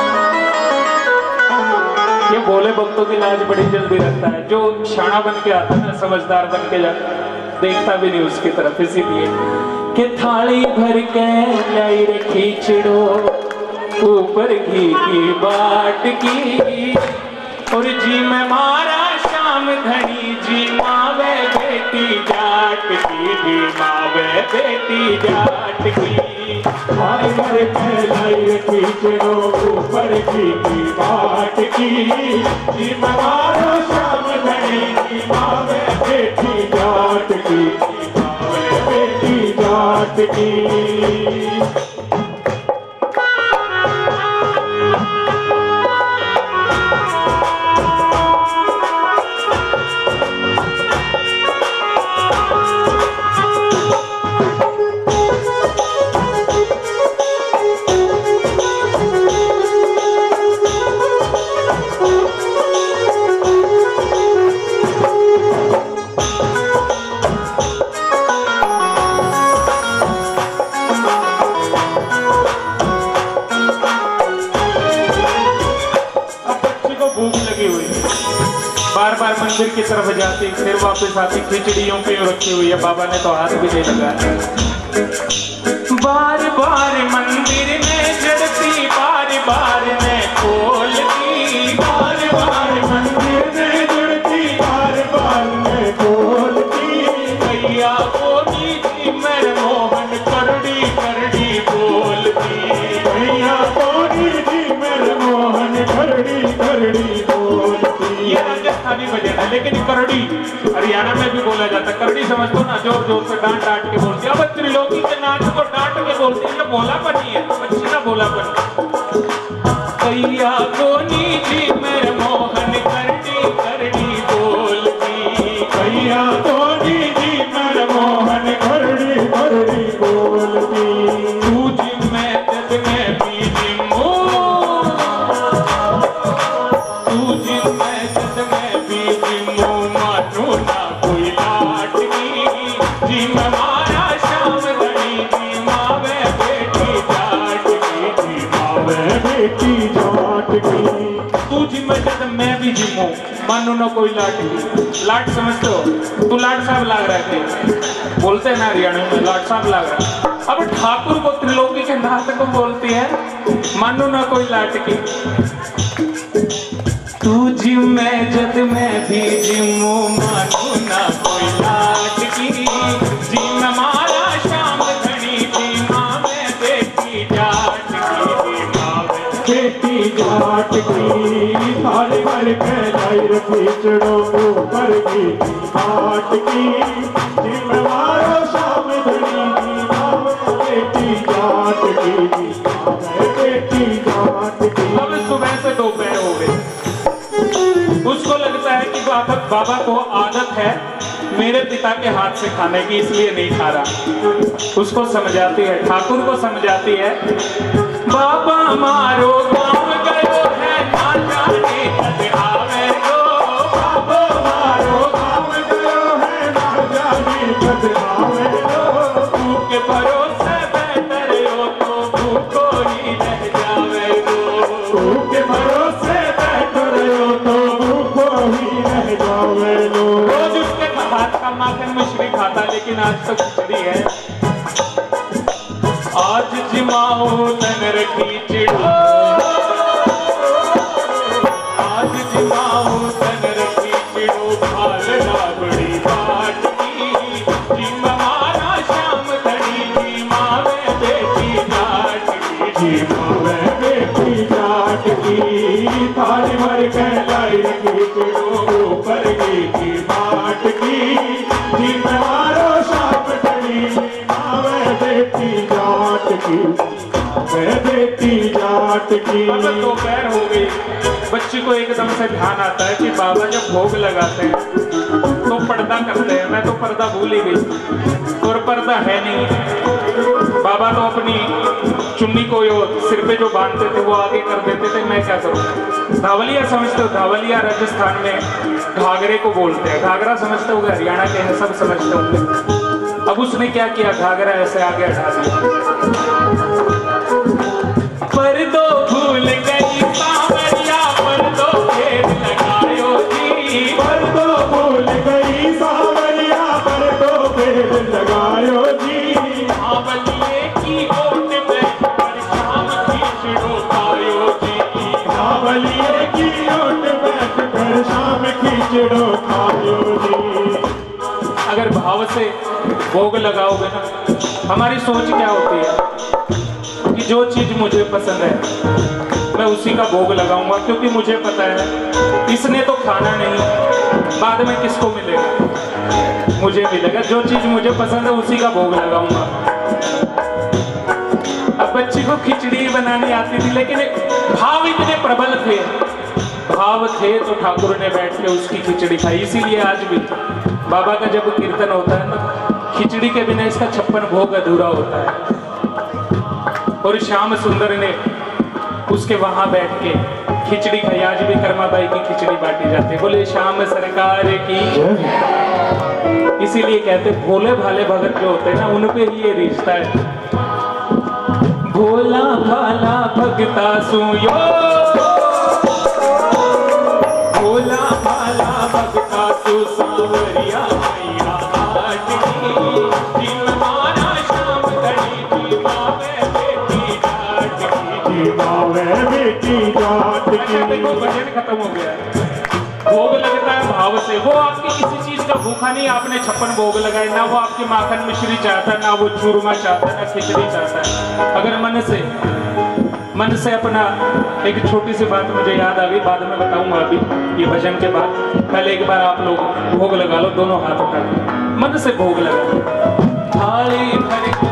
ये भोले भक्तों की लाज बड़ी जल्दी रखता है। जो शाना बन के आता है ना, समझदार बन के जाता है, देखता भी नहीं उसकी तरफ। इसीलिए कि थाली भर के लाई रे खींचड़ो, ऊपर घी की बाट की, और जी में मारा श्याम धनी, जी मावे बेटी जाट की, जी मावे बेटी जाट की। थाली भर के लाई रे खींचड़ो, ऊपर घी की बाट की, जी में मारा श्याम धनी, जी मावे बेटी जाट की, जी मावे बेटी जाट की। मंदिर की तरफ जाती, फिर वापस आती, खिचड़ियों पे रखी हुई है, बाबा ने तो हाथ भी नहीं लगाया। बार बार मंदिर में जड़ती, बार बार में खोलती, बार बार मंदिर में जड़ती, बार बार में खोलती। भैया बोली थी मेरे मोहन करड़ी करड़ी बोलती, भैया बोली थी मेरे मोहन करड़ी करड़ी बोलती। ये राजस्थानी भजन है, लेकिन करड़ी हरियाणा में भी बोला जाता है। करड़ी समझते हो ना, जोर जोर से डांट डांट के बोलती है। अब त्रिलोकी के नाच को डांट के बोलती है, ये बोलापन ही है, अच्छी ना बोलापन। भैया बोली थी मेरे मोहन करड़ी करड़ी बोलती, भैया बोली थी मेरे मोहन करड़ी करड़ी बोलती। तू जिम में जब मैं भी जिमू, तू जिम में जब मैं भी जिमू, मानो ना कोई लाट की, जिम मारा शाम घड़ी की, मावे बेटी जाट की, जी मावे बेटी जाट की। तू जिम में जब मैं भी जिमू, मानो ना कोई लाट की। लाट समझते हो? तू लाट साहब लाग रहा है, बोलते हैं ना हरियाणा में, लाट साहब लाग रहा है। अब ठाकुर को त्रिलोकी के नाथ को बोलती है, मानो ना कोई लाट की। तू जिम में जद मैं भी जिमू, मानो ना कोई लाट की, जिम मारा शाम घड़ी की, माँ में बेटी जाट की, माँ में बेटी जाट की। थाली भर के लाई रखी चढ़ो ऊपर की बाट की, जिम मारो शाम धनी की, माँ बेटी जाट की, बेटी जाट की। अब सुबह से दोपहर हो गए, उसको लगता है कि बाबा बाबा को आदत है मेरे पिता के हाथ से खाने की, इसलिए नहीं खा रहा। उसको समझाती है, ठाकुर को समझाती है, बाबा मारो गाँव गयो है, ना जाने कब आवे रो, बाबा मारो गाँव गयो है, ना जाने कब आवे रो। भूख भरोसे बेहतर हो तो भूखो ही रह जावे रो, भूख भरोसे बैठो रहो तो भूखो ही रह जावे लो। रोज उसके हाथ का माखन मछली खाता, लेकिन आज तो खिचड़ी है। आज जिमाओ तन रखी चिड़ो, आज जिमाओ तन रखी चिड़ो, भालना बड़ी बाट की, जिम मारा शाम धड़ी की, मावे बेटी जाट की, जी मावे बेटी जाट की। थाली भर के लाई रखी चिड़ो ऊपर की बाट की, जी मारो शाम धड़ी की, मावे बेटी जाट की, मावे बेटी जाट की। अब दोपहर हो गई, बच्ची को एकदम से ध्यान आता है कि बाबा जब भोग लगाते हैं तो पर्दा करते हैं। मैं तो पर्दा भूल ही गई, और पर्दा है नहीं। बाबा तो अपनी चुन्नी को यो सिर पे जो बांधते थे वो आगे कर देते थे, मैं क्या करूँ। धावलिया समझते हो? धावलिया राजस्थान में घाघरे को बोलते हैं। घाघरा समझते हो? हरियाणा के हैं, सब समझते होंगे। अब उसने क्या किया, घाघरा ऐसे आगे हटा दिया। पर दो भूल गई सावरिया, पर दो फेर लगायो जी, पर दो भूल गई सावरिया, पर दो फेर लगायो जी। धावलिए की ओट में पर शाम खींचड़ो खायो जी, धावलिए की ओट बैठ कर शाम खींचड़ो खायो जी। अगर भाव से भोग लगाओगे ना, हमारी सोच क्या होती है कि जो चीज मुझे पसंद है मैं उसी का भोग लगाऊंगा, क्योंकि मुझे पता है इसने तो खाना नहीं, बाद में किसको मिलेगा, मुझे मिलेगा। जो चीज मुझे पसंद है उसी का भोग लगाऊंगा। अब बच्ची को खिचड़ी बनानी आती थी, लेकिन भाव इतने प्रबल थे, भाव थे तो ठाकुर ने बैठ के उसकी खिचड़ी खाई। इसीलिए आज भी बाबा का जब कीर्तन होता है ना, खिचड़ी के बिना इसका छप्पन भोग अधूरा होता है। और श्याम सुंदर ने उसके वहां बैठ के खिचड़ी खाई। आज भी कर्माबाई की खिचड़ी बांटी जाती है। बोले श्याम सरकार की। इसीलिए कहते भोले भाले भगत जो होते हैं ना, उन पे ही ये रिश्ता है। भोला भाला भगता सुयो, भोला भाला भगता की। अच्छा देखो भजन खत्म हो गया, भोग लगता है भाव से। वो आपकी किसी चीज का भूखा नहीं, आपने छप्पन भोग लगाए, ना वो आपकी माखन मिश्री चाहता है, ना वो चूरमा चाहता है, ना खिचड़ी चाहता है। अगर मन से मन से अपना, एक छोटी सी बात मुझे याद आ गई, बाद में बताऊंगा अभी ये भजन के बाद। पहले एक बार आप लोग भोग लगा लो, दोनों हाथ उठा के मन से भोग लगा। थाली भर के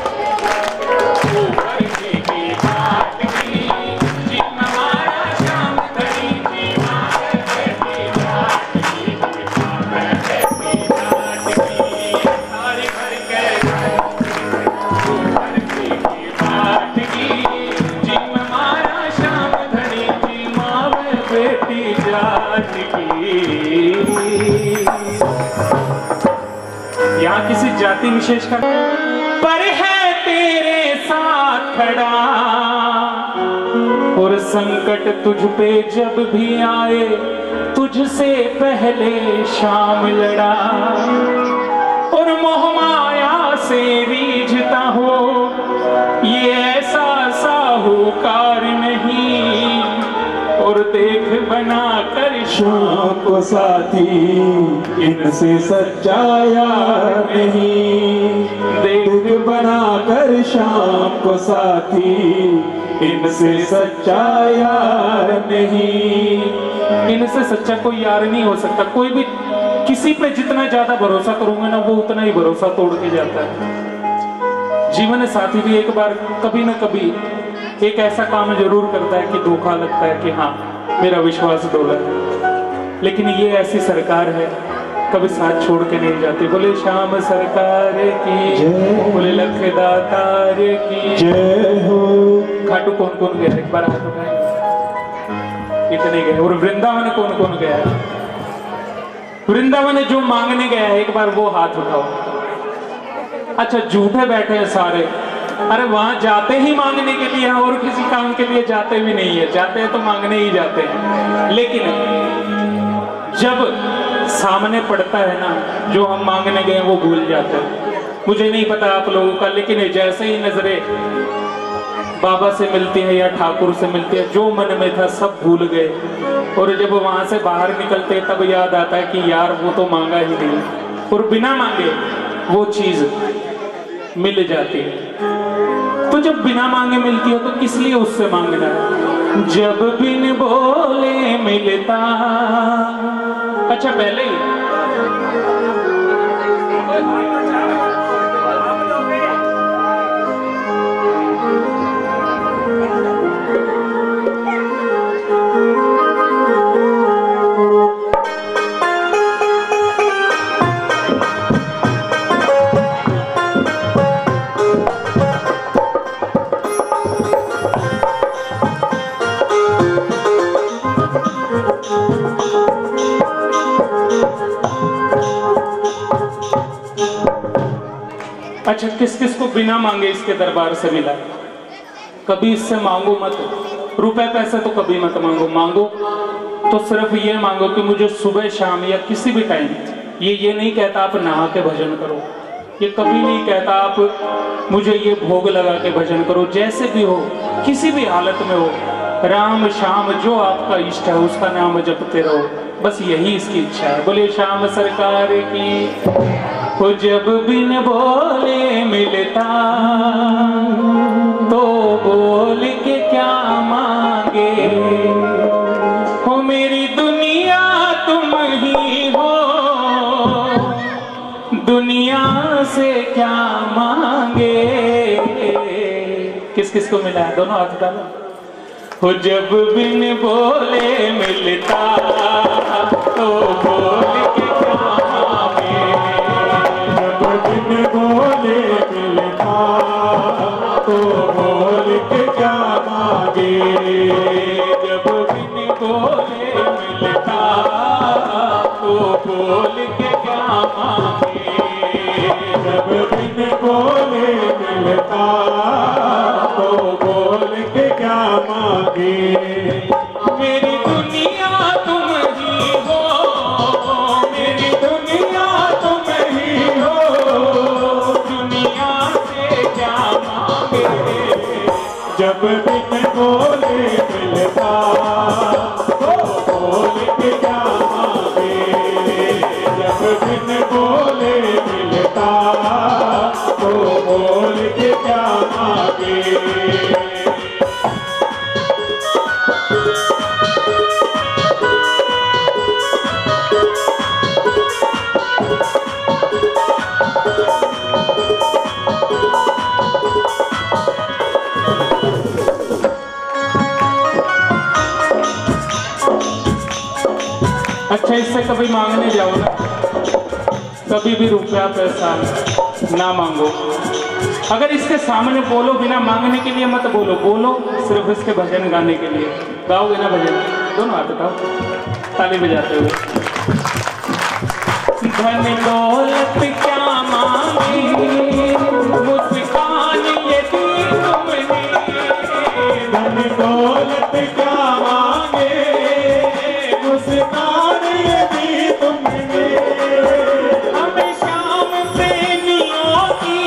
यहाँ किसी जाति विशेष का पर है तेरे साथ खड़ा, और संकट तुझ पे जब भी आए तुझसे पहले शाम लड़ा, और मोह माया से रीझता हो ये ऐसा साहूकार नहीं, और देख बना कर शाम को साथी इनसे सच्चा यार नहीं। देख बना कर शाम को साथी इनसे सच्चा यार नहीं। इनसे सच्चा कोई यार नहीं हो सकता। कोई भी किसी पे जितना ज्यादा भरोसा करोगे ना, वो उतना ही भरोसा तोड़ के जाता है। जीवन साथी भी एक बार कभी ना कभी एक ऐसा काम जरूर करता है कि धोखा लगता है कि हाँ मेरा विश्वास डोला है, लेकिन ये ऐसी सरकार है कभी साथ छोड़ के नहीं जाती। बोले श्याम सरकार की, बोले लख दातार की जय हो। खाटू कौन कौन गया, एक बार हाथ उठाए। इतने गए। और वृंदावन कौन कौन गया है? वृंदावन जो मांगने गया है एक बार वो हाथ उठाओ। अच्छा झूठे बैठे हैं सारे, अरे वहां जाते ही मांगने के लिए, और किसी काम के लिए जाते भी नहीं है। जाते हैं तो मांगने ही जाते हैं, लेकिन जब सामने पड़ता है ना जो हम मांगने गए वो भूल जाते हैं। मुझे नहीं पता आप लोगों का, लेकिन जैसे ही नजरें बाबा से मिलती है या ठाकुर से मिलती है, जो मन में था सब भूल गए। और जब वहां से बाहर निकलते तब याद आता है कि यार वो तो मांगा ही नहीं, और बिना मांगे वो चीज मिल जाती है। तो जब बिना मांगे मिलती है तो किस लिए उससे मांगना है? जब बिन बोले मिलता। अच्छा पहले ही अच्छा किस किस को बिना मांगे इसके दरबार से मिला? कभी इससे मांगो मत, रुपए पैसे तो कभी मत मांगो। मांगो तो सिर्फ ये मांगो कि मुझे सुबह शाम या किसी भी टाइम, ये ये नहीं कहता आप नहा के भजन करो, ये कभी नहीं कहता आप मुझे ये भोग लगा के भजन करो। जैसे भी हो, किसी भी हालत में हो, राम श्याम जो आपका इष्ट है उसका नाम जपते रहो, बस यही इसकी इच्छा है। बोले श्याम सरकार की। वो जब बिन बोले मिलता तो बोल के क्या मांगे, हो मेरी दुनिया तुम ही हो, दुनिया से क्या मांगे। किस किस को मिला है? दोनों हाथ डालो। हो जब बिन बोले मिलता तो बोल के क्या मांगे, जब बिन बोले मिलता तो बोल के क्या मांगे, जब बिन बोले मिलता तो बोल के क्या मांगे, जब बिन बोले मिलता तो बोल के क्या मांगे। मेरी दुनिया तुम ही हो, मेरी दुनिया तुम ही हो, दुनिया से क्या मांगे। जब बिन बोले मिलता तो बोल के क्या मांगे, जब बिन बोले मिलता तो बोल के क्या मांगे। अच्छा, इससे कभी मांगने जाओ ना, कभी भी रुपया पैसा ना मांगो। अगर इसके सामने बोलो बिना मांगने के लिए मत बोलो, बोलो सिर्फ इसके भजन गाने के लिए। गाओगे ना भजन? दोनों हाथ उठाओ ताली बजाते हुए। धन दौलत क्या मांगी, मुस्कान ये दी तुमने। धन दौलत क्या मांगे, मुस्कान ये दी तुमने। हमें शाम प्रेमियों की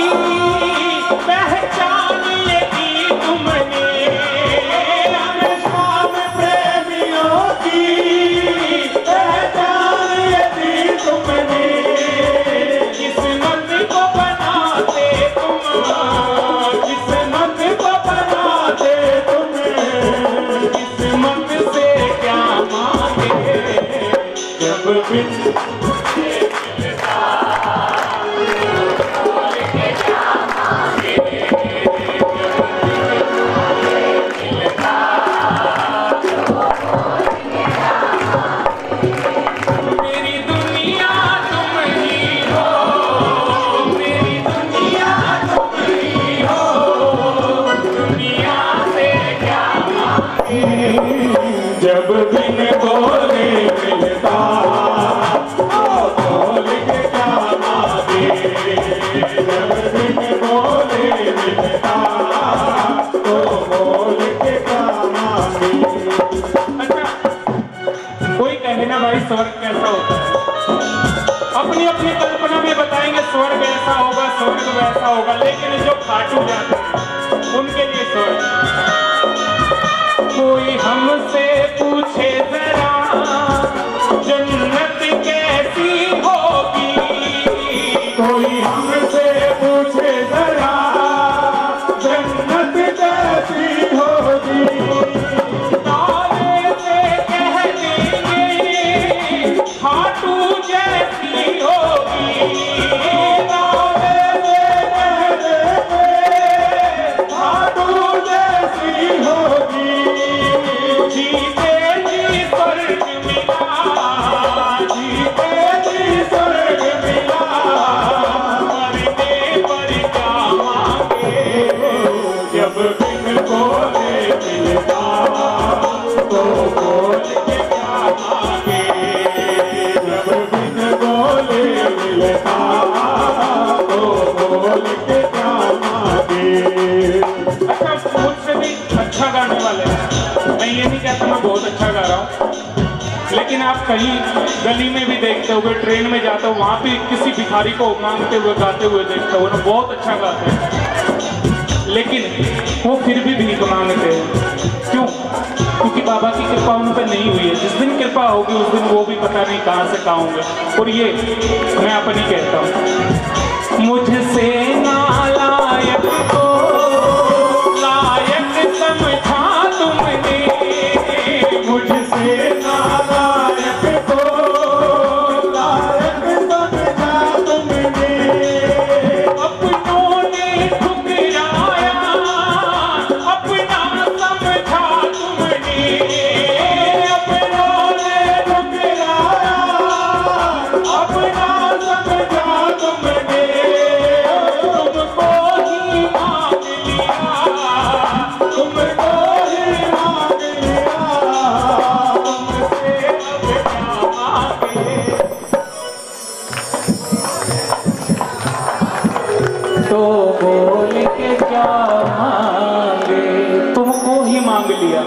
पहचान ये दी तुमने। हमें शाम प्रेमियों की पहचान ये दी तुमने। किस्मत को बनाते तुम, किस्मत को बनाते तुम, किस्मत से क्या मांगे, जब बिन मेरी दुनिया तुम ही हो, मेरी दुनिया तुम ही हो। दुनिया से क्या मांगे, जब बिन बोले मिलता तो बोल के क्या मांगे। जब बिन बोले मिलता तो बोल के क्या मांगे। अच्छा, कोई कहे ना भाई स्वर्ग कैसा होता है, अपनी अपनी कल्पना में बताएंगे स्वर्ग ऐसा होगा, स्वर्ग वैसा होगा, लेकिन जो खाटू जाते हैं उनके लिए स्वर्ग। कोई हमसे पूछे जरा जन्नत कैसी होगी, कोई हमसे पूछे जरा जन्नत कैसी होगी। तारे से कह देंगे खाटू जैसी होगी। तारे से कह देंगे खाटू जैसी होगी। जीते जी स्वर्ग मिला, जीते जी स्वर्ग मिला, मरने पर क्या मांगे, जब बिन बोले मिलता तो बोल के क्या मांगे। जब बिन बोले मिलता तो बोल के क्या मांगे। अच्छा, मुझसे भी अच्छा गाने वाले हैं, मैं ये नहीं कहता मैं बहुत अच्छा गा रहा हूँ, लेकिन आप कहीं गली में भी देखते होगे, ट्रेन में जाते हो, वहाँ भी किसी भिखारी को मांगते हुए गाते हुए देखते हो ना, बहुत अच्छा गाते हैं, लेकिन वो फिर भी भीख मांगते हैं। क्यों? क्योंकि बाबा की कृपा उन पर नहीं हुई है। जिस दिन कृपा होगी उस दिन वो भी पता नहीं कहाँ से कहाँ होंगे। और ये मैं अपनी कहता हूँ, मुझसे नालायक को लायक समझा तुमने। मुझसे नालायक को लायक समझा तुमने। अपनों ने ठुकराया अपना समझा तुमने। अपनों ने ठुकराया अपना समझा तुमने। तुमको ही मांग लिया, तुमको ही मांग लिया। तुमसे अब क्या मांगे। तो बोल के क्या मांगे, तुमको ही मांग लिया।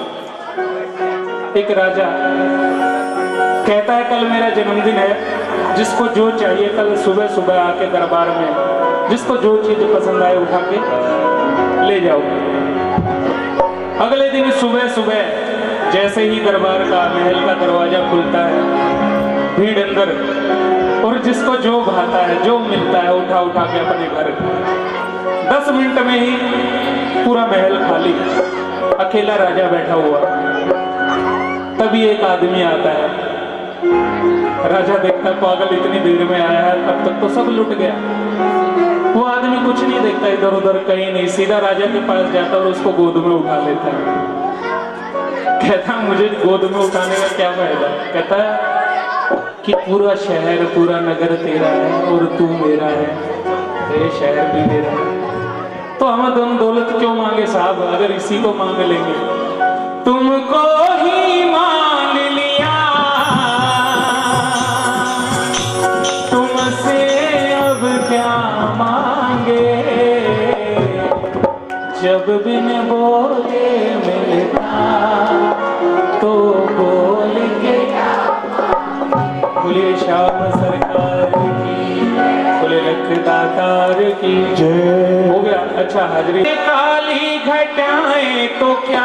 एक राजा कहता है कल मेरा जन्मदिन है, जिसको जो चाहिए कल सुबह सुबह आके दरबार में, जिसको जो चीज पसंद आए उठा के ले जाओ। अगले दिन सुबह सुबह जैसे ही दरबार का महल का दरवाजा खुलता है, भीड़ अंदर, और जिसको जो भाता है जो मिलता है उठा उठा के अपने घर। दस मिनट में ही पूरा महल खाली, अकेला राजा बैठा हुआ। तभी एक आदमी आता है, राजा देखता पागल इतनी देर में आया है, तब तक तो सब लुट गया। वो आदमी कुछ नहीं देखता, इधर उधर कहीं नहीं, सीधा राजा के पास जाता और उसको गोद में उठा लेता है। कहता मुझे गोद में उठाने का क्या फायदा। कहता है कि पूरा शहर पूरा नगर तेरा है और तू मेरा है, ये शहर भी मेरा है, तो हम दोनों दौलत क्यों मांगे साहब, अगर इसी को मांग लेंगे। तुमको ही मांग लिया, तुमसे अब क्या मांगे, जब बिन बोले मिलता तो बोल के। बोलिए श्याम सरकार की, बोले लख दातार की जय। हो गया, अच्छा हाजरी। काली घटाएं तो क्या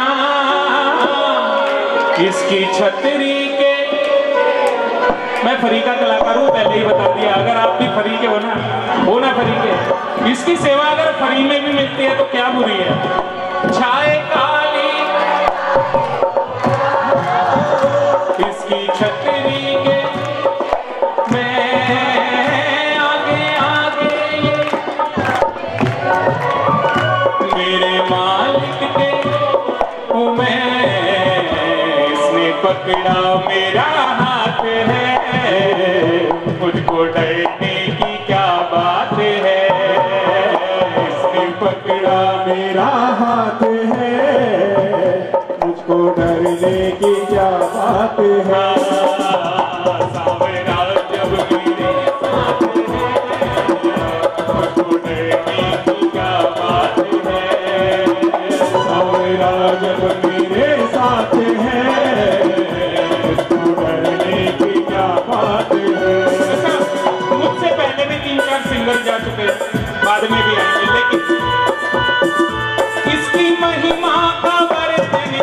इसकी छतरी के। मैं फरी का कलाकार हूँ, पहले ही बता दिया, अगर आप भी फरी के हो ना, हो ना फरी के, इसकी सेवा अगर फरी में भी मिलती है तो क्या बुरी है। छाए काली इसकी छतरी के, मैं आगे आगे ये मेरे मालिक के हूँ मैं, इसने पकड़ा मेरा हाथ है, मुझको डरने की क्या बात है। इसने पकड़ा मेरा हाथ है, मुझको डरने की क्या बात है। सावरा जब मेरे साथ है, मुझको डरने की क्या बात है। सावरा जब मेरे साथ है, मुझको डरने की क्या बात है। मुझसे पहले भी तीन चार सिंगर जा चुके, बाद में भी आएंगे, लेकिन इसकी महिमा का वर्णन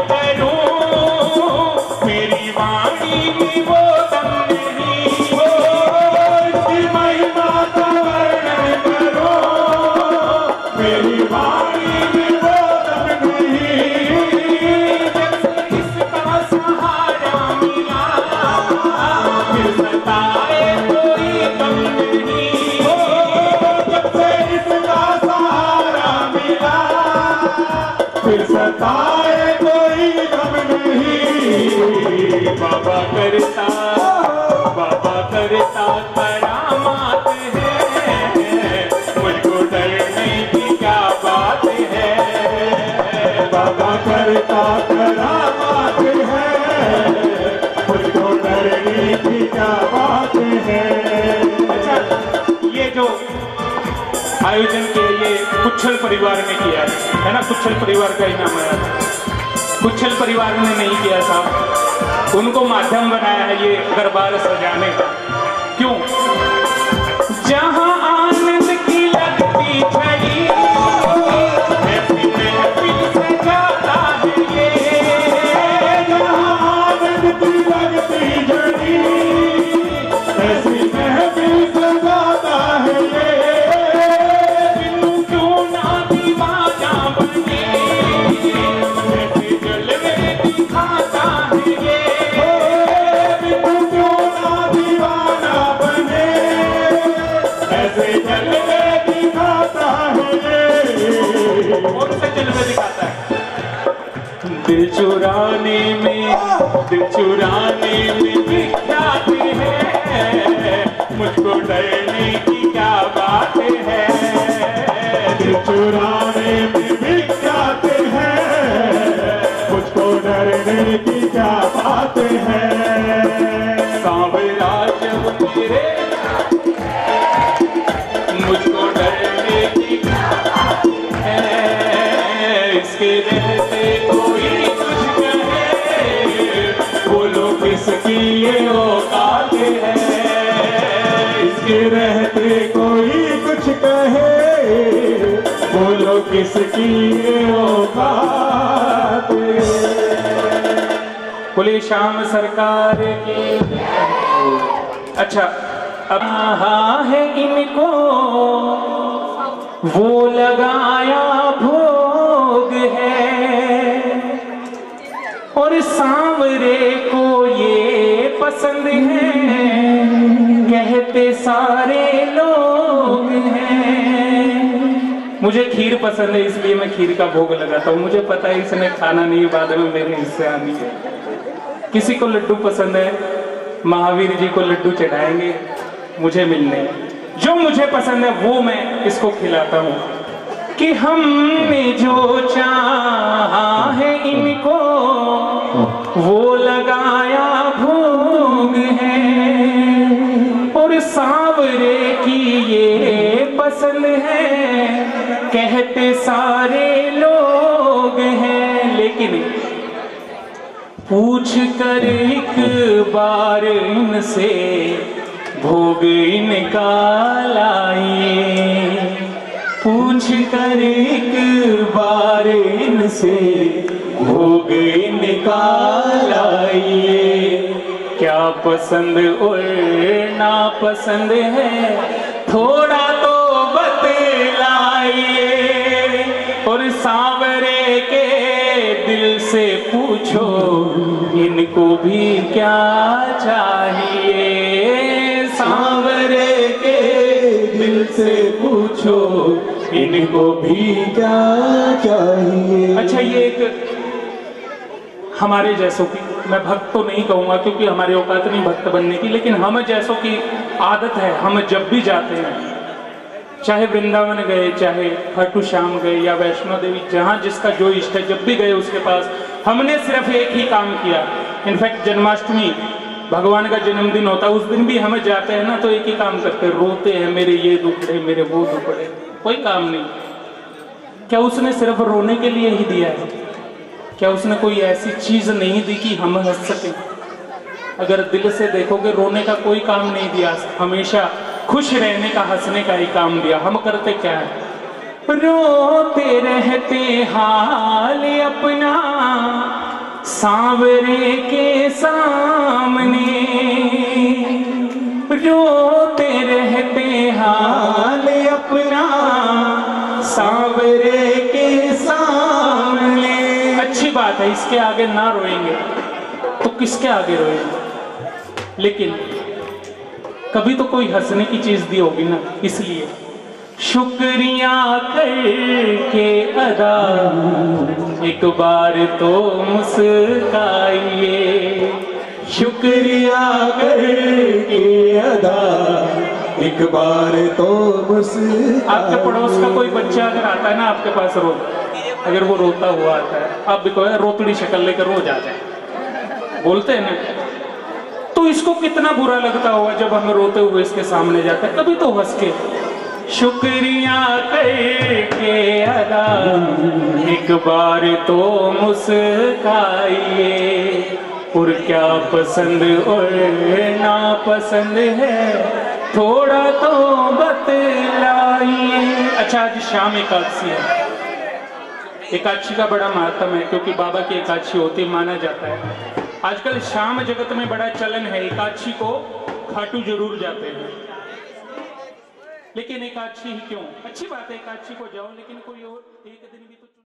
करूं, मेरी वाणी में वो दम नहीं हो। इसकी महिमा का वर्णन करूं, मेरी वाणी में वो दम नहीं। जब से इसका सहारा मिला, फिर सताए कोई गम नहीं हो। जब से इसका सहारा मिला, फिर सताए कोई गम नहीं। बाबा करता बाबा करता करामात है, मुझको डरने की क्या बात है। बाबा करता करामात है, मुझको डरने की क्या बात है। अच्छा, ये जो आयोजन के ये कुच्छल परिवार ने किया है, है ना, कुच्छल परिवार का ही नाम आया था। कुच्छल परिवार ने नहीं किया साहब, उनको माध्यम बनाया है ये दरबार सजाने का। क्यों? जहां आनंद की लगती छड़ी, ऐसी महफिल सजाता है ये। जहां आनंद की लगती छड़ी, ऐसी महफिल सजाता है ये। दिल चुराने में दिल चुराने में विख्यात है, मुझको डरने की क्या बात है। दिल चुराने में विख्यात है, मुझको डरने की क्या बात है। सांवरा जब मेरे, मुझको डरने की क्या बात है। इसके रहते कोई कुछ कहे, बोलो किसकी ये औकात है। इसके रहते कोई कुछ कहे, बोलो किसकी ये औकात बोले श्याम सरकार की। अच्छा, अब हाँ है इनको वो लगाया भोग है, और सांवरे को ये पसंद है, कहते सारे लोग हैं। मुझे खीर पसंद है इसलिए मैं खीर का भोग लगाता हूँ। मुझे पता है इसने खाना नहीं, बाद में मेरे हिस्से आनी है। किसी को लड्डू पसंद है, महावीर जी को लड्डू चढ़ाएंगे, मुझे मिलने। जो मुझे पसंद है वो मैं इसको खिलाता हूँ। कि हमने जो चाहा है इनको वो लगाया भोग है, और सांवरे की ये पसंद है, कहते सारे लोग हैं। लेकिन पूछ कर एक बार इनसे भोग इनका लाइए, पूछ कर एक बार इनसे भोग इनका लाइए। क्या पसंद और नापसंद है थोड़ा तो बतलाइए, और सांवरे के दिल से पूछो इनको भी क्या चाहिए। सांवरे के दिल से पूछो इनको भी क्या चाहिए। अच्छा, ये एक हमारे जैसों की, मैं भक्त तो नहीं कहूंगा क्योंकि हमारी औकात नहीं भक्त बनने की, लेकिन हम जैसों की आदत है, हम जब भी जाते हैं, चाहे वृंदावन गए, चाहे खाटू श्याम गए या वैष्णो देवी, जहां जिसका जो इष्ट है, जब भी गए उसके पास हमने सिर्फ एक ही काम किया। इनफैक्ट जन्माष्टमी भगवान का जन्मदिन होता है, उस दिन भी हम जाते हैं ना तो एक ही काम करते हैं, रोते हैं, मेरे ये दुखड़े, मेरे वो दुखड़े, कोई काम नहीं। क्या उसने सिर्फ रोने के लिए ही दिया है? क्या उसने कोई ऐसी चीज नहीं दी कि हम हंस सके? अगर दिल से देखोगे, रोने का कोई काम नहीं दिया, हमेशा खुश रहने का, हंसने का ही काम दिया। हम करते क्या है? रोते रहते हाल अपना सांवरे के सामने, रोते रहते हाल अपना सांवरे के सामने। अच्छी बात है, इसके आगे ना रोएंगे तो किसके आगे रोएंगे? लेकिन कभी तो कोई हंसने की चीज दी होगी ना, इसलिए शुक्रिया करके अदा एक बार तो मुस्काइए, शुक्रिया करके अदा एक बार तो मुस्काइए। आपके पड़ोस का कोई बच्चा अगर आता है ना आपके पास रो, अगर वो रोता हुआ आता है, आप भी कहो रोतड़ी शक्ल लेकर रो जाते हैं, बोलते हैं ना, तो इसको कितना बुरा लगता होगा जब हम रोते हुए इसके सामने जाते हैं। कभी तो हंस के शुक्रिया करके अदा एक बार तो मुस्काइए, और क्या पसंद और नापसंद है थोड़ा तो बतलाइए। अच्छा, आज शाम एकादशी है। एकादशी का बड़ा महत्व है क्योंकि बाबा की एकादशी होती माना जाता है। आजकल शाम जगत में बड़ा चलन है, एकादशी को खाटू जरूर जाते हैं, लेकिन एकादशी ही क्यों? अच्छी बात है एकादशी को जाओ, लेकिन कोई और एक दिन भी तो